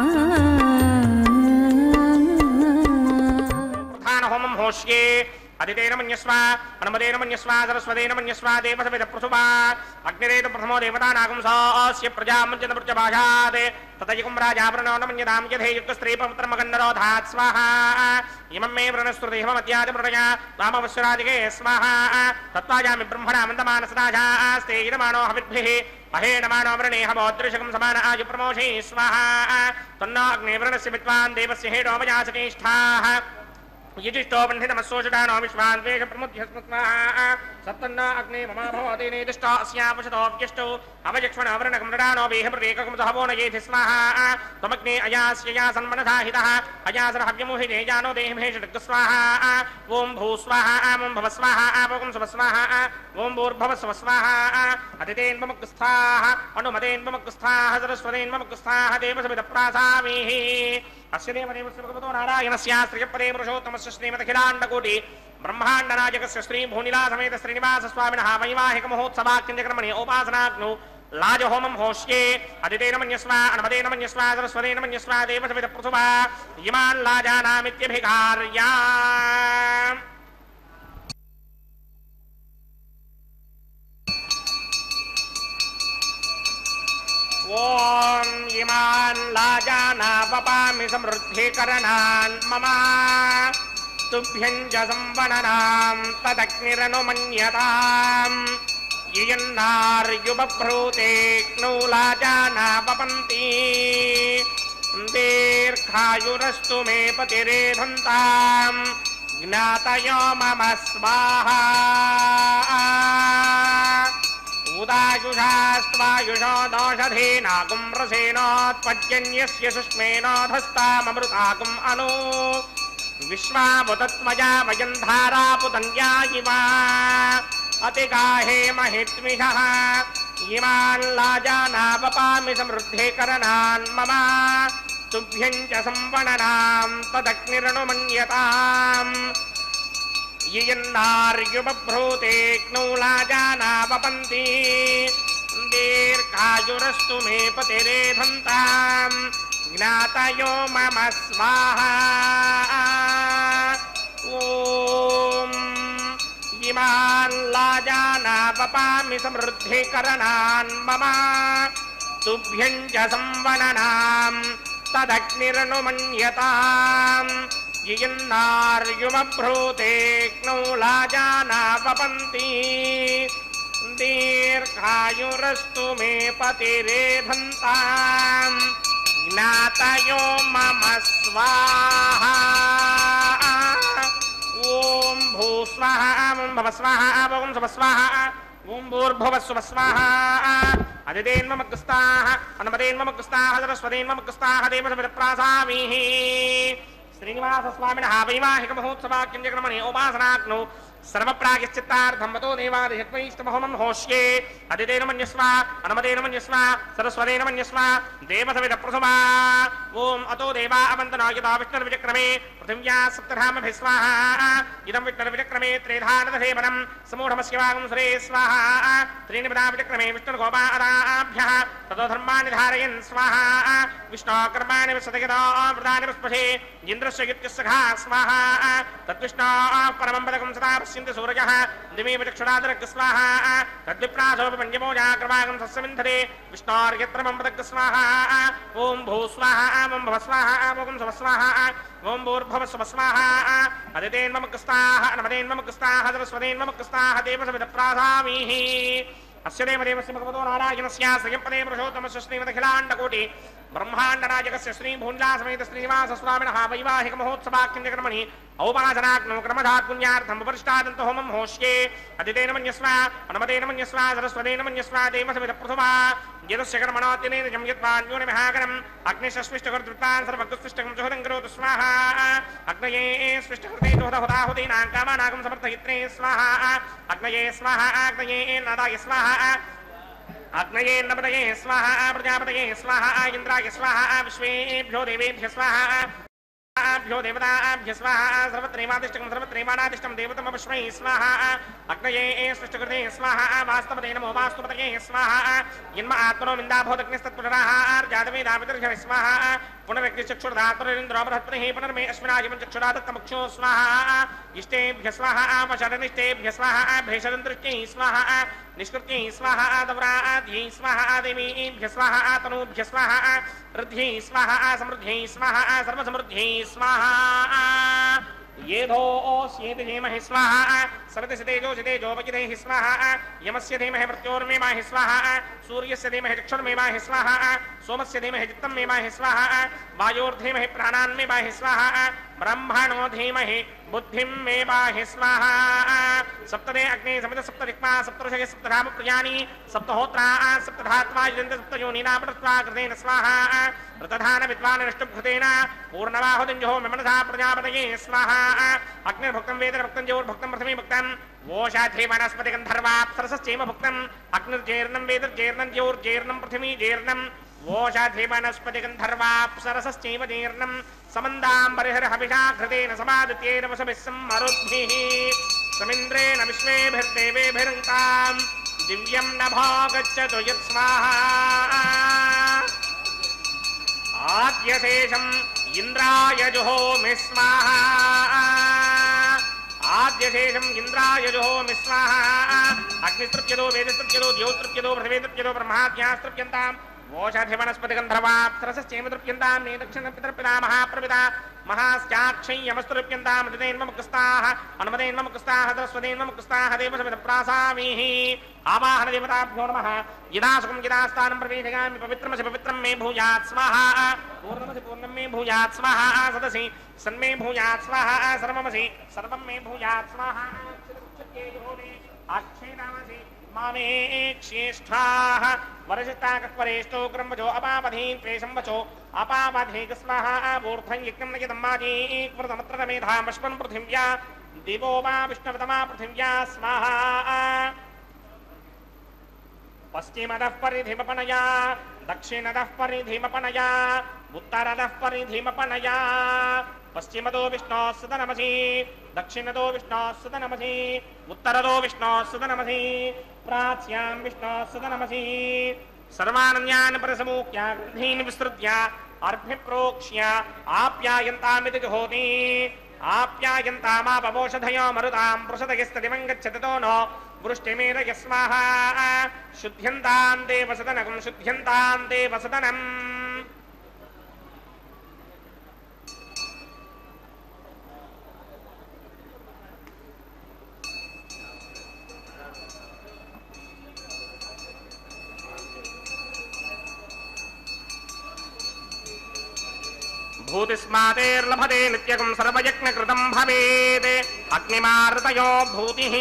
ప్రధాన హోమం హోష్యే అదితేన మన్యస్వ అనుమదేన మన్యస్వ సరస్వదేన మన్యస్వ దేవసవిద ప్రసుభా అగ్నిరేత ప్రథమో దేవతానాగం సాస్య ప్రజామంచన ప్రజభాషాదే తతయుగం రాజావృణో మన్యదాం యథేయుక్త స్త్రీ పవిత్రమగన్నరోధాత్ స్వాహా ఇమం మే వృణస్ృతి హిమమత్యాది మృణయ వామవశ్వరాదికే స్వాహా తత్వాజామి బ్రహ్మణా మందమానసదాజాస్తే ఇదమానో హవిద్భిః మహేణమానో వృణే హమోదృశకం సమాన ఆయు ప్రమోషే స్వాహా తన్నో అగ్నే వృణస్య విద్వాన్ దేవస్య హేడోమయాసనేష్ఠాః यजिष्टो बन्धितमस्सोषडानो विश्वान्वेष प्रमुद्यस्मस्वाहा सत्तन्ना अग्ने ममा भवति नेदिष्टो अस्यावशतो व्यष्टो अवयक्ष्मणवरणकं नडानो वेहप्रवेककं सहवो न येधि स्वाहा त्वमग्ने अयास्यया सन्मनसा हितः अयासरहव्यमुहिते जानो देहमेषडग् स्वाहा ॐ भू स्वाहा ॐ भव स्वाहा ॐ सुव स्वाहा ॐ भूर्भव स्व स्वाहा अतितेन्वमुक्स्थाः अनुमतेन्वमुक्स्थाः सरस्वतेन्वमुक्स्थाः देवसविदप्रासामीः अस्य देवदेवस्य भगवतो नारायणस्य श्रीपदे पुरुषोत्तमस्य श्रीमदखिलाण्डकोटि ब्रह्माण्डनायकस्य श्री भूनिला समेत श्रीनिवास स्वामिनः वैवाहिक महोत्सवाख्यक्रमणे उपासनाग्नौ लाजहोमं होष्ये अदितेन मन्यस्व अनुमतेन मन्यस्व सरस्वतेन मन्यस्व देवसविद प्रसुभा इमान् लाजानामित्यभिकारया ओम इमान् लाजानापपामि समृद्धिकरणान् मम तुभ्यं च संवननां तदग्निरनुमन्यताम् ययन्नार्युबभ्रूते क्नौ लाजानापपन्ति दीर्घायुरस्तु मे पतिरेधन्ताम् ज्ञातयो मम स्वाहा उदायुषास्त्वायुषो दोषधेनागुं रसेनोत्पद्यन्यस्य सुष्मेनोधस्ताममृतागुम् अनु विश्वामुतत्मजा वयं धारापुतन्या इव अतिगाहे महित्मिषः इमान् लाजानापपामि समृद्धिकरणान् मम तुभ्यं च संवननां तदग्निरनुमन्यताम् ययन्नार्युबभ्रूते क्नौ लाजानापपन्ति दीर्घायुरस्तु मे पतिरेधन्ताम् ज्ञातयो मम स्वाहा ॐ इमान् लाजानापपामि समृद्धिकरणान् मम तुभ्यं च संवननां तदग्निरनुमन्यताम् ययन्नार्युबभ्रूते क्नौ लाजानापपन्ति दीर्घायुरस्तु मे पतिरेधन्ताम् ज्ञातयो मम स्वाहा ॐ भू स्वाहा ॐ भव स्वाहा ॐ सुव स्वाहा ॐ भूर्भुवः स्वः स्वाहा अदितेन्वमुक्स्थाः अनुमतेन्वमुक्स्थाः सरस्वतेन्वमुक्स्थाः देवसविदप्रासामीः श्रीनिवास स्वामिनः वैवाहिक महोत्सवाख्यक्रमणे उपासनाग्नौ सर्वप्रायश्चित्तार्थं वतो देवादिशत्वैष्टमहोमं होष्ये अदितेन मन्यस्व अनुमतेन मन्यस्व सरस्वतेन मन्यस्व देवसविद प्रसुभा ॐ अतो देवा अवन्तनो यदा विष्णुर्विचक्रमे पृथिव्या सप्तधामभिः स्वाहा इदं विष्णुर्विचक्रमे त्रेधानदधेवनं समूढमस्य वागं सुरे स्वाहा त्रीणिपदा विचक्रमे विष्णुर्गोपादाभ्यः ततो धर्माणि धारयन् स्वाहा विष्णोकर्माणि विशतयतो वृदानि पुष्पशे इन्द्रस्य युक्तस्य घा स्वाहा तद्विष्णो परमं पदकं सदा पश्यन्ति सूरजः दिवे विचक्षुरादरक् स्वाहा तद्विप्रासोपञ्चमोजाक्रमागं सस्यमिन्धरे विष्णोर्यत्रमं पदक् स्वाहा ॐ भू स्वाहा ॐ भव स्वाहा ॐ सुव स्वाहा ॐ भूर्भुवः स्वः स्वाहा अदितेन्वमुक्स्थाः अनुमतेन्वमुक्स्थाः सरस्वतेन्वमुक्स्थाः देवसविदप्रासामीः अस्य देवदेवस्य भगवतो नारायणस्य श्रीपदे पुरुषोत्तमस्य श्रीमदखिलाण्डकोटि ब्रह्माण्डनायकस्य श्रीभूनिला समेत श्रीनिवास स्वामिनः वैवाहिक महोत्सवाख्यक्रमणि औपासनाग्नौ क्रमधात् पुण्यार्थं उपरिष्टादन्तो होमं होष्ये अदितेन मन्यस्व अनुमतेन मन्यस्व सरस्वतेन मन्यस्व देवसविद प्रसुभा यदस्य कर्मणोऽत्यनेन जं यत्वान्योनिमहाकरम् अग्निशस्विष्टकृतवृत्तान् सर्वगुस्विष्टकं जुहुदं करोतु स्वाहा अग्नये स्विष्टकृते दुहदहुदाहुदीनां कामानागं समर्थयित्रे स्वाहा अग्नये स्वाहा अग्नये नादाय स्वाहा अग्नये नमदये स्वाहा प्रजापतये स्वाहा इंद्राय स्वाहा विश्वेभ्यो देवेभ्य स्वाहा भ्यो देवताभ्य स्वाहा सर्वत्रैवादिष्टं सर्वत्रैवानादिष्टं देवतमपश्मै स्वाहा अग्नये सृष्टिकृते स्वाहा वास्तवते नमो वास्तुपतये स्वाहा यन्म आत्मनो मिन्दाभूतग्निस्तत्पुनराहार्जातवेदाविदर्शय स्वाहा पुनर्व्यक्तिचक्षुर्धातुरिन्द्रो बृहत्पतिः पुनर्मे अश्विनाजिमं चक्षुरादत्तमुक्षो स्वाहा इष्टेभ्य स्वाहा वशरनिष्टेभ्य स्वाहा भेषदन्तृष्ट्यै स्वाहा निष्कृत्यै स्वाहा दव्राद्यै स्वाहा देवीभ्य स्वाहा तनूभ्य स्वाहा वृद्ध्यै स्वाहा समृद्ध्यै स्वाहा सर्वसमृद्ध्यै स्वाहा येधोऽस्येति धीमहि स्वाहा सविति सितेजो सितेजो वचिदेहि स्वाहा यमस्य धीमहि मृत्योर्मेमाहि स्वाहा सूर्यस्य धीमहि चक्षुर्मेमाहि स्वाहा सोमस्य धीमहि चित्तं मेमाहि स्वाहा वायोर्धीमहि प्राणान्मेमाहि स्वाहा ब्रह्मणो धीमहि बुद्धिं मेमाहि स्वाहा सप्तदे अग्ने समित सप्तदिक्मा सप्तऋषय सप्तधाम प्रियाणि सप्तहोत्रा सप्तधात्मा यजन्ते सप्तयोनिना पटस्त्वा कृतेन स्वाहा ऋतधान विद्वान् नष्टुभृतेन पूर्णबाहुदिञ्जो मेमनसा प्रजापतये स्वाहा अग्निर्भुक्तं वेदर्भुक्तं ज्योर्भुक्तं पृथिवी भुक्तं वोषाधे वनस्पति गन्धर्वाप्सरसश्चैव भुक्तम् अग्निर्जेर्णं वेदर्जेर्णं ज्योर्जेर्णं पृथिवी जेर्णं वोषाधे वनस्पति गन्धर्वाप्सरसश्चैव जेर्णं समन्दाम्बरिहरहविषा घृतेन समादित्येन वसभिः सम्मरुद्भिः समिन्द्रेण विश्वेभिर्देवेभिरङ्काम् दिव्यं नभो गच्छतु यत् स्वाहा आद्यशेषम् इंद्राय जुहोमि स्वाहा आद्यशेषम् इंद्राय जुहोमि स्वाहा अग्निस्तृप्यतो वेदस्तृप्यतो द्योस्तृप्यतो पृथिवीस्तृप्यतो ब्रह्माद्यास्तृप्यन्ताम् वोषाधि वनस्पति गन्धर्वाप्सरसश्चैव तृप्यन्ताम् मे दक्षिणपितर्पिता महाप्रपिता महास्याक्षै यमस्तृप्यन्ताम् हृदयेन्ममुक्ताः अनुमदेन्ममुक्ताः सरस्वतीन्ममुक्ताः देवसमितप्रासामीः आवाहन देवताभ्यो नमः यदा सुखं यदा स्थानं प्रवेशयामि पवित्रमसि पवित्रं मे भूयात् स्वाहा पूर्णमसि पूर्णं मे भूयात् स्वाहा सदसि सन्मे भूयात् स्वाहा सर्वमसि सर्वं मे भूयात् स्वाहा अक्षेदामसि मामे क्षेष्ठाः वरजिताकस्वरेष्टो क्रमवचो अपावधीन् प्रेषं वचो अपावधीक स्वाहा ऊर्ध्वं यज्ञं नयदम्माजीकृतमत्रमेधामश्वन् पृथिव्या दिवो वा विष्णवतमा पृथिव्या स्वाहा पश्चिमदः परिधिमपनया दक्षिणदः परिधिमपनया उत्तरदः परिधिमपनया पश्चिमदो विष्णोः सुतनमसि दक्षिणदो विष्णोः सुतनमसि उत्तरदो विष्णोः सुतनमसि प्राच्यां विष्णोः सुतनमसि सर्वानन्यान् परसमूख्य ग्रन्थीन् विस्तृत्य अर्भिप्रोक्ष्य आप्यायन्तामिति जुहोति आप्यायन्तामापवोषधयो मरुतां पृषदगिस्तदिवं गच्छततो नो वृष्टिमेरय स्वाहा शुद्ध्यन्तां देवसदनं शुद्ध्यन्तां देवसदनम् भूतिस्मातेर्लभते नित्यकं सर्वयज्ञकृतं भवेत् अग्निमार्तयो भूतिः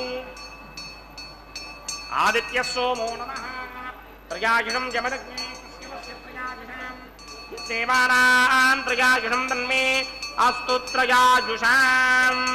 आदित्यः सोमो नमः प्रजायुषं जमदग्ने सेवानां प्रजायुषं तन्मे अस्तु त्रयायुषाम्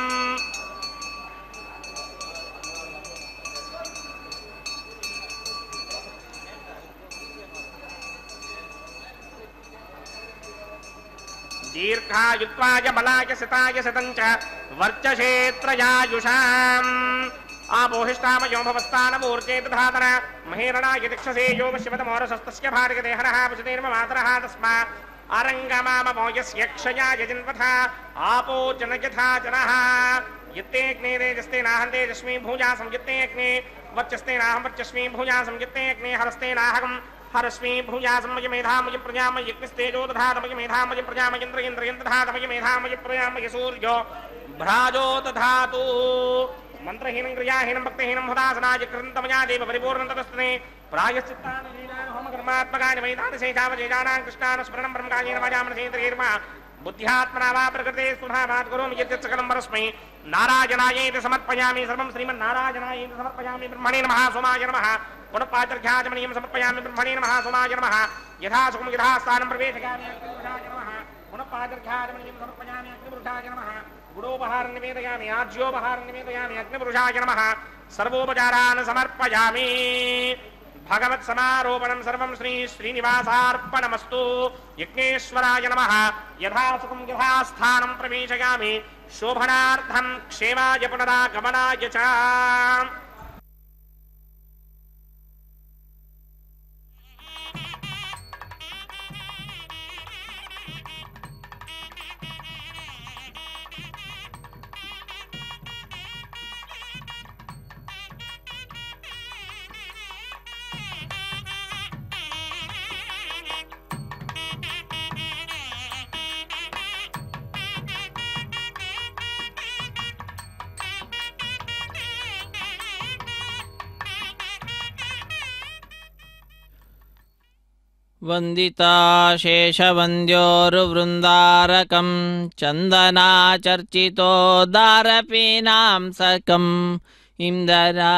दीर्घायुत्वाय बलाय सिताय सितञ्च वर्चसेत्रयायुषाम् आपोहिष्टामयो भवस्तानमूर्जे दधातन महेरणाय दिक्षसे यो शिवतमोरसस्तस्य भार्गदेहनः वसुतेर्ममातरः तस्मा अरङ्गमाममो यस्य क्षयाय जिन्वथा आपो जन यथा जनः यत्ते अग्ने तेजस्ते नाहं तेजस्मी भूजा संयुक्ते अग्ने वर्चस्ते नाहं वर्चस्मी भूजा संयुक्ते अग्ने हरस्ते नाहकम् हरस्मी भूयासमय मेधामय प्रजामय यज्ञस्तेजो दधातमय मेधामय प्रजामय इंद्र इंद्रयन् दधातमय मेधामय प्रजामय सूर्यो भ्राजो दधातु मंत्रहीनं क्रियाहीनं भक्तिहीनं हुदासनाय कृतमया देव परिपूर्णतस्तने प्रायश्चित्तानि लीलानि होमकर्मात्मकानि वैदानि शेषावशेषाणां कृष्णान् स्मरणं ब्रह्मकार्येण वाजामनसेन्द्रियर्मा बुद्ध्यात्मना वा प्रकृते सुधामात् करोमि यत् सकलं परस्मै नारायणायेति समर्पयामि सर्वं श्रीमन्नारायणायेति समर्पयामि ब्रह्मणे नमः सोमाय नमः पुनः पात्रघ्याचमनीयं समर्पयामि ब्रह्मणे नमः सोमाय नमः यथा सुखं यथा स्थानं प्रवेशयामि अग्निपुरुषाय नमः पुनः पात्रघ्याचमनीयं समर्पयामि अग्निपुरुषाय नमः गुडोपहारं निवेदयामि आज्योपहारं निवेदयामि अग्निपुरुषाय नमः सर्वोपचारान् समर्पयामि भगवत् समारोपणं सर्वं श्री श्रीनिवासार्पणमस्तु। यज्ञेश्वराय नमः। यथा सुखं यथा स्थानं प्रवेशयामि शोभनार्थं क्षेमाय पुनरागमनाय च। ವಂದಿತಾ ಶೇಷವಂದ್ಯೋರ್ವೃಂದಾರಕಂ ಚಂದನಾಚರ್ಚಿತೋದಾರಪೀನಾಂ ಸಕಂ ಇಂದರಾ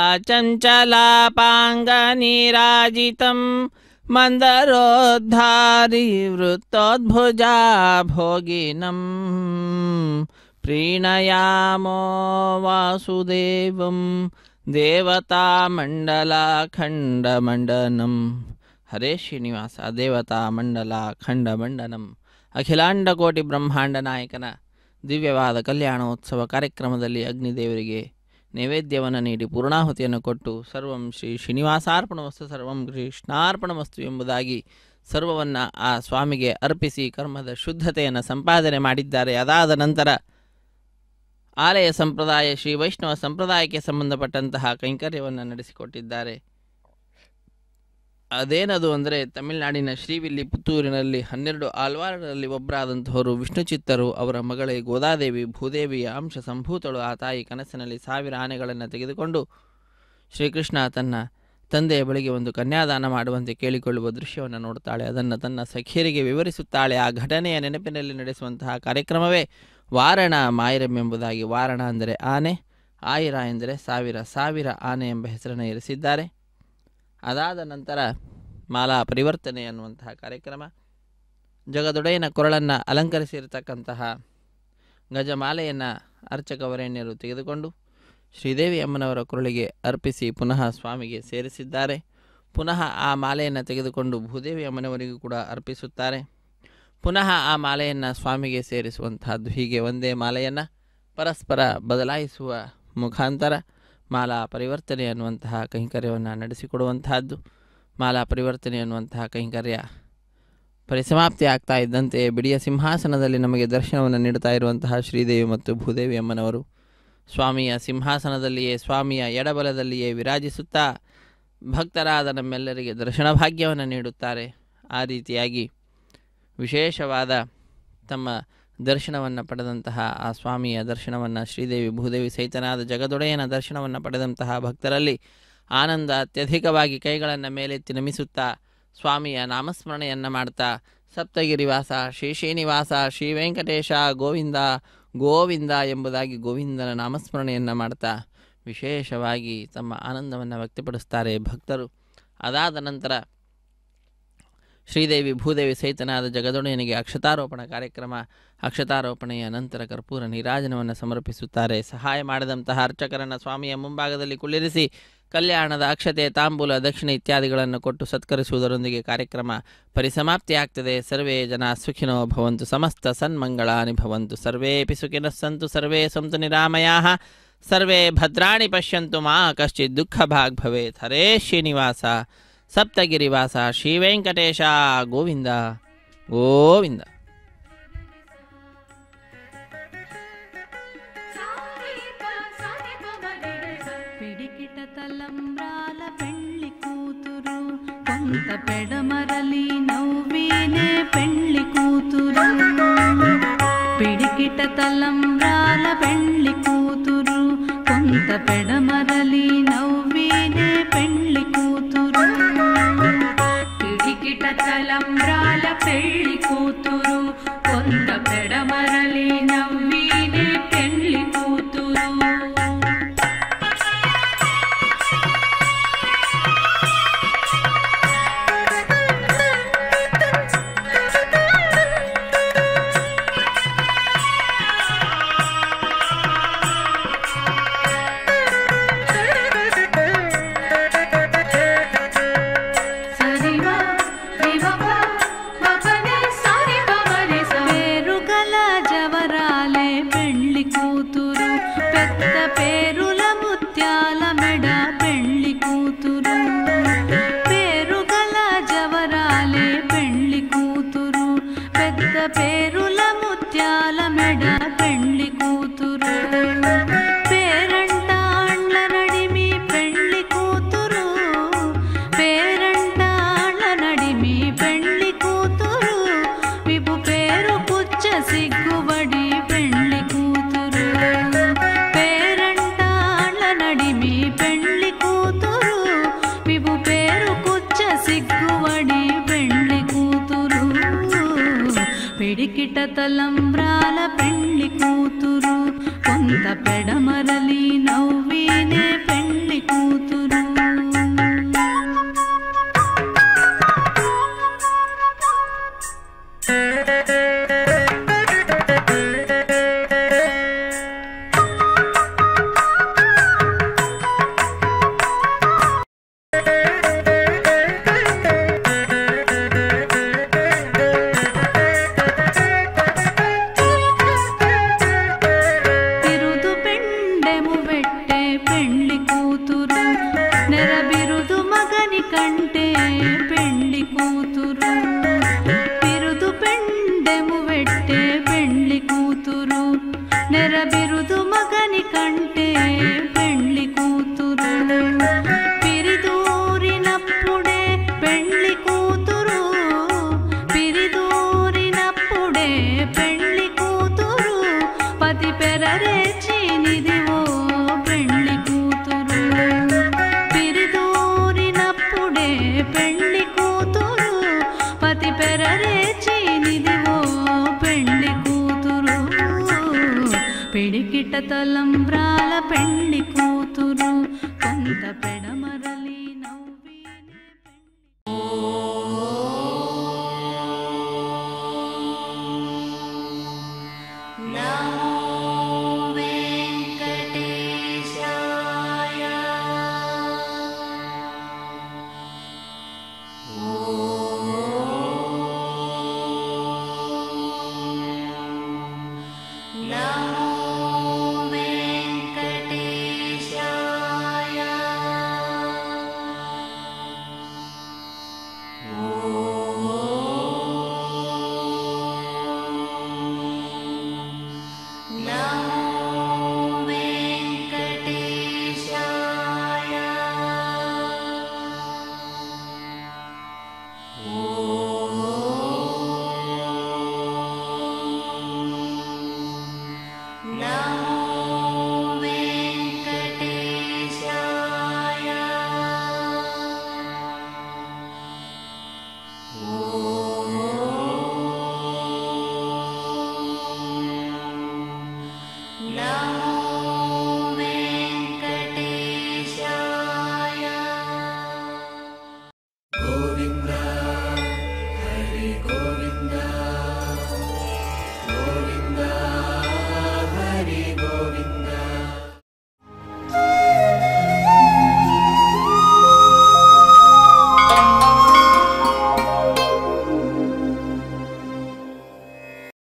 ಚಂಚಲಾಪಾಂಗನೀರಾಜಿತಂ ಮಂದರೋದ್ಧಾರಿ ವೃತ್ತೋದ್ಭುಜಾ ಭೋಗಿನಂ ಪ್ರೀಣಯಾಮೋ ವಾಸುದೇವಂ ದೇವತಾಮಂಡಲಖಂಡಮಂಡನಂ. ಹರೇ ಶ್ರೀನಿವಾಸ ದೇವತಾ ಮಂಡಲ ಖಂಡ ಮಂಡನಂ. ಅಖಿಲಾಂಡಕೋಟಿ ಬ್ರಹ್ಮಾಂಡ ನಾಯಕನ ದಿವ್ಯವಾದ ಕಲ್ಯಾಣೋತ್ಸವ ಕಾರ್ಯಕ್ರಮದಲ್ಲಿ ಅಗ್ನಿದೇವರಿಗೆ ನೈವೇದ್ಯವನ್ನು ನೀಡಿ ಪೂರ್ಣಾಹುತಿಯನ್ನು ಕೊಟ್ಟು ಸರ್ವಂ ಶ್ರೀ ಶ್ರೀನಿವಾಸಾರ್ಪಣಮಸ್ತು ಸರ್ವಂ ಕೃಷ್ಣಾರ್ಪಣಮಸ್ತು ಎಂಬುದಾಗಿ ಸರ್ವವನ್ನು ಆ ಸ್ವಾಮಿಗೆ ಅರ್ಪಿಸಿ ಕರ್ಮದ ಶುದ್ಧತೆಯನ್ನು ಸಂಪಾದನೆ ಮಾಡಿದ್ದಾರೆ. ಅದಾದ ನಂತರ ಆಲಯ ಸಂಪ್ರದಾಯ ಶ್ರೀ ವೈಷ್ಣವ ಸಂಪ್ರದಾಯಕ್ಕೆ ಸಂಬಂಧಪಟ್ಟಂತಹ ಕೈಂಕರ್ಯವನ್ನು ನಡೆಸಿಕೊಟ್ಟಿದ್ದಾರೆ. ಅದೇನದು ಅಂದರೆ ತಮಿಳುನಾಡಿನ ಶ್ರೀವಿಲ್ಲಿ ಪುತ್ತೂರಿನಲ್ಲಿ ಹನ್ನೆರಡು ಆಳ್ವಾರರಲ್ಲಿ ಒಬ್ಬರಾದಂತಹವರು ವಿಷ್ಣುಚಿತ್ತರು. ಅವರ ಮಗಳೇ ಗೋದಾದೇವಿ ಭೂದೇವಿಯ ಅಂಶ ಸಂಭೂತಳು. ಆ ತಾಯಿ ಕನಸಿನಲ್ಲಿ ಸಾವಿರ ಆನೆಗಳನ್ನು ತೆಗೆದುಕೊಂಡು ಶ್ರೀಕೃಷ್ಣ ತನ್ನ ತಂದೆಯ ಬಳಿಗೆ ಒಂದು ಕನ್ಯಾದಾನ ಮಾಡುವಂತೆ ಕೇಳಿಕೊಳ್ಳುವ ದೃಶ್ಯವನ್ನು ನೋಡ್ತಾಳೆ. ಅದನ್ನು ತನ್ನ ಸಖಿಯರಿಗೆ ವಿವರಿಸುತ್ತಾಳೆ. ಆ ಘಟನೆಯ ನೆನಪಿನಲ್ಲಿ ನಡೆಸುವಂತಹ ಕಾರ್ಯಕ್ರಮವೇ ವಾರಣ ಮಾಯಿರಂ ಎಂಬುದಾಗಿ. ವಾರಣ ಅಂದರೆ ಆನೆ, ಆಯಿರ ಎಂದರೆ ಸಾವಿರ, ಸಾವಿರ ಆನೆ ಎಂಬ ಹೆಸರನ್ನು ಇರಿಸಿದ್ದಾರೆ. ಅದಾದ ನಂತರ ಮಾಲಾ ಪರಿವರ್ತನೆ ಅನ್ನುವಂತಹ ಕಾರ್ಯಕ್ರಮ. ಜಗದೊಡೆಯನ ಕೊರಳನ್ನು ಅಲಂಕರಿಸಿರ್ತಕ್ಕಂತಹ ಗಜಮಾಲೆಯನ್ನು ಅರ್ಚಕವರೇಣ್ಯರು ತೆಗೆದುಕೊಂಡು ಶ್ರೀದೇವಿ ಅಮ್ಮನವರ ಕೊರಳಿಗೆ ಅರ್ಪಿಸಿ ಪುನಃ ಸ್ವಾಮಿಗೆ ಸೇರಿಸಿದ್ದಾರೆ. ಪುನಃ ಆ ಮಾಲೆಯನ್ನು ತೆಗೆದುಕೊಂಡು ಭೂದೇವಿ ಅಮ್ಮನವರಿಗೂ ಕೂಡ ಅರ್ಪಿಸುತ್ತಾರೆ. ಪುನಃ ಆ ಮಾಲೆಯನ್ನು ಸ್ವಾಮಿಗೆ ಸೇರಿಸುವಂತಹದ್ದು. ಹೀಗೆ ಒಂದೇ ಮಾಲೆಯನ್ನು ಪರಸ್ಪರ ಬದಲಾಯಿಸುವ ಮುಖಾಂತರ ಮಾಲಾ ಪರಿವರ್ತನೆ ಅನ್ನುವಂತಹ ಕೈಂಕರ್ಯವನ್ನು ನಡೆಸಿಕೊಡುವಂತಹದ್ದು. ಮಾಲಾ ಪರಿವರ್ತನೆ ಅನ್ನುವಂತಹ ಕೈಂಕರ್ಯ ಪರಿಸಮಾಪ್ತಿ ಆಗ್ತಾ ಇದ್ದಂತೆ ಬಿಡಿಯ ಸಿಂಹಾಸನದಲ್ಲಿ ನಮಗೆ ದರ್ಶನವನ್ನು ನೀಡುತ್ತಾ ಇರುವಂತಹ ಶ್ರೀದೇವಿ ಮತ್ತು ಭೂದೇವಿ ಅಮ್ಮನವರು ಸ್ವಾಮಿಯ ಸಿಂಹಾಸನದಲ್ಲಿಯೇ ಸ್ವಾಮಿಯ ಎಡಬಲದಲ್ಲಿಯೇ ವಿರಾಜಿಸುತ್ತಾ ಭಕ್ತರಾದ ನಮ್ಮೆಲ್ಲರಿಗೆ ದರ್ಶನ ಭಾಗ್ಯವನ್ನು ನೀಡುತ್ತಾರೆ. ಆ ರೀತಿಯಾಗಿ ವಿಶೇಷವಾದ ತಮ್ಮ ದರ್ಶನವನ್ನು ಪಡೆದಂತಹ ಆ ಸ್ವಾಮಿಯ ದರ್ಶನವನ್ನು ಶ್ರೀದೇವಿ ಭೂದೇವಿ ಸಹಿತನಾದ ಜಗದೊಡೆಯನ ದರ್ಶನವನ್ನು ಪಡೆದಂತಹ ಭಕ್ತರಲ್ಲಿ ಆನಂದ ಅತ್ಯಧಿಕವಾಗಿ ಕೈಗಳನ್ನು ಮೇಲೆತ್ತಿ ನಮಿಸುತ್ತಾ ಸ್ವಾಮಿಯ ನಾಮಸ್ಮರಣೆಯನ್ನು ಮಾಡ್ತಾ ಸಪ್ತಗಿರಿವಾಸ ಶ್ರೀ ಶ್ರೀನಿವಾಸ ಶ್ರೀ ವೆಂಕಟೇಶ ಗೋವಿಂದ ಗೋವಿಂದ ಎಂಬುದಾಗಿ ಗೋವಿಂದನ ನಾಮಸ್ಮರಣೆಯನ್ನು ಮಾಡ್ತಾ ವಿಶೇಷವಾಗಿ ತಮ್ಮ ಆನಂದವನ್ನು ವ್ಯಕ್ತಪಡಿಸ್ತಾರೆ ಭಕ್ತರು. ಅದಾದ ನಂತರ ಶ್ರೀದೇವಿ ಭೂದೇವಿ ಸಹಿತನಾದ ಜಗದೊಡೆಯನಿಗೆ ಅಕ್ಷತಾರೋಪಣ ಕಾರ್ಯಕ್ರಮ. ಅಕ್ಷತಾರೋಪಣೆಯ ನಂತರ ಕರ್ಪೂರ ನೀರಾಜನವನ್ನು ಸಮರ್ಪಿಸುತ್ತಾರೆ. ಸಹಾಯ ಮಾಡಿದಂತಹ ಅರ್ಚಕರನ್ನು ಸ್ವಾಮಿಯ ಮುಂಭಾಗದಲ್ಲಿ ಕುಳ್ಳಿರಿಸಿ ಕಲ್ಯಾಣದ ಅಕ್ಷತೆ ತಾಂಬೂಲ ದಕ್ಷಿಣೆ ಇತ್ಯಾದಿಗಳನ್ನು ಕೊಟ್ಟು ಸತ್ಕರಿಸುವುದರೊಂದಿಗೆ ಕಾರ್ಯಕ್ರಮ ಪರಿಸಮಾಪ್ತಿಯಾಗ್ತದೆ. ಸರ್ವೇ ಜನ ಸುಖಿನೋ ಭವಂತು, ಸಮಸ್ತ ಸನ್ಮಂಗಳಾನಿ ಭವಂತು, ಸರ್ವೇಪಿ ಸುಖಿನಃ ಸಂತು, ಸರ್ವೇ ಸಂತು ನಿರಾಮಯಾಃ, ಸರ್ವೇ ಭದ್ರಾಣಿ ಪಶ್ಯಂತು, ಮಾ ಕಶ್ಚಿತ್ ದುಃಖ ಭಾಗ್ ಭವೇತ್. ಹರೇ ಶ್ರೀನಿವಾಸ ಸಪ್ತಗಿರಿವಾಸ ಶ್ರೀ ವೆಂಕಟೇಶ ಗೋವಿಂದ ಗೋವಿಂದ. పిడికిట తలంబ్రాల పెళ్లి కూతురు, కొంత పెడమరలి నవ్వేనే పెళ్లి కూతురు. పిడికిట తలంబ్రాల పెళ్లి కూతురు, కొంత పెడమరలి నవ్వేనే పెళ్లి కూతురు. పిడికిట తలంబ్రాల పెళ్లి కూతురు, కొంత పెడమరలి నవ్వేనే పెళ్లి కూతురు. జవరాలే పెళ్లి కూతురు, పెద్ద పేరుల ముత్యాల మెడ పెళ్లి కూతురు. పేరుగల జవరాలే పెళ్లి కూతురు, పెద్ద పేరుల ముత్యాల మెడ పెళ్లి కూతురు. పేరంటాళ్ళ నడిమి పెళ్లి కూతురు, పేరంటాళ్ళ నడిమి పెళ్లి కూతురు. విపు పేరు పుచ్చ సిగ్గుబడి పెళ్లి కూతురు. పేరంటాళ్ళ నడిమి పెళ్లి కూతురు, విపు పేరు పుచ్చ సిగ్గుబడి పెళ్లి కూతురు. పిడికిట తలంబ్రాల పెళ్లి కూతురు, కొంత పెడమరలి నవ్వినే పెళ్లి కూతురు. బిరుదు పెండెము పెట్టే పెళ్లి కూతురు, నెర బిరుదు మగని కంటే పెళ్లి కూతురు. బిరుదు పెండెము పెట్టే పెళ్లి కూతురు, నెర బిరుదు మగని కంటే పెళ్లి కూతురు. పిరిదూరినప్పుడే పెళ్లి కూతురు, పిరిదూరినప్పుడే పెళ్లి కూతురు. పతి పెరరేచినిదివో పెళ్లి కూతురు, పిరిదూరినప్పుడే పెళ్లి కూతురు. పతి పెరరేచినిదివో పెళ్లి కూతురు. పిడికిట తలంబ్రాల పెళ్లి కూతురు, కొంత పెడమరలి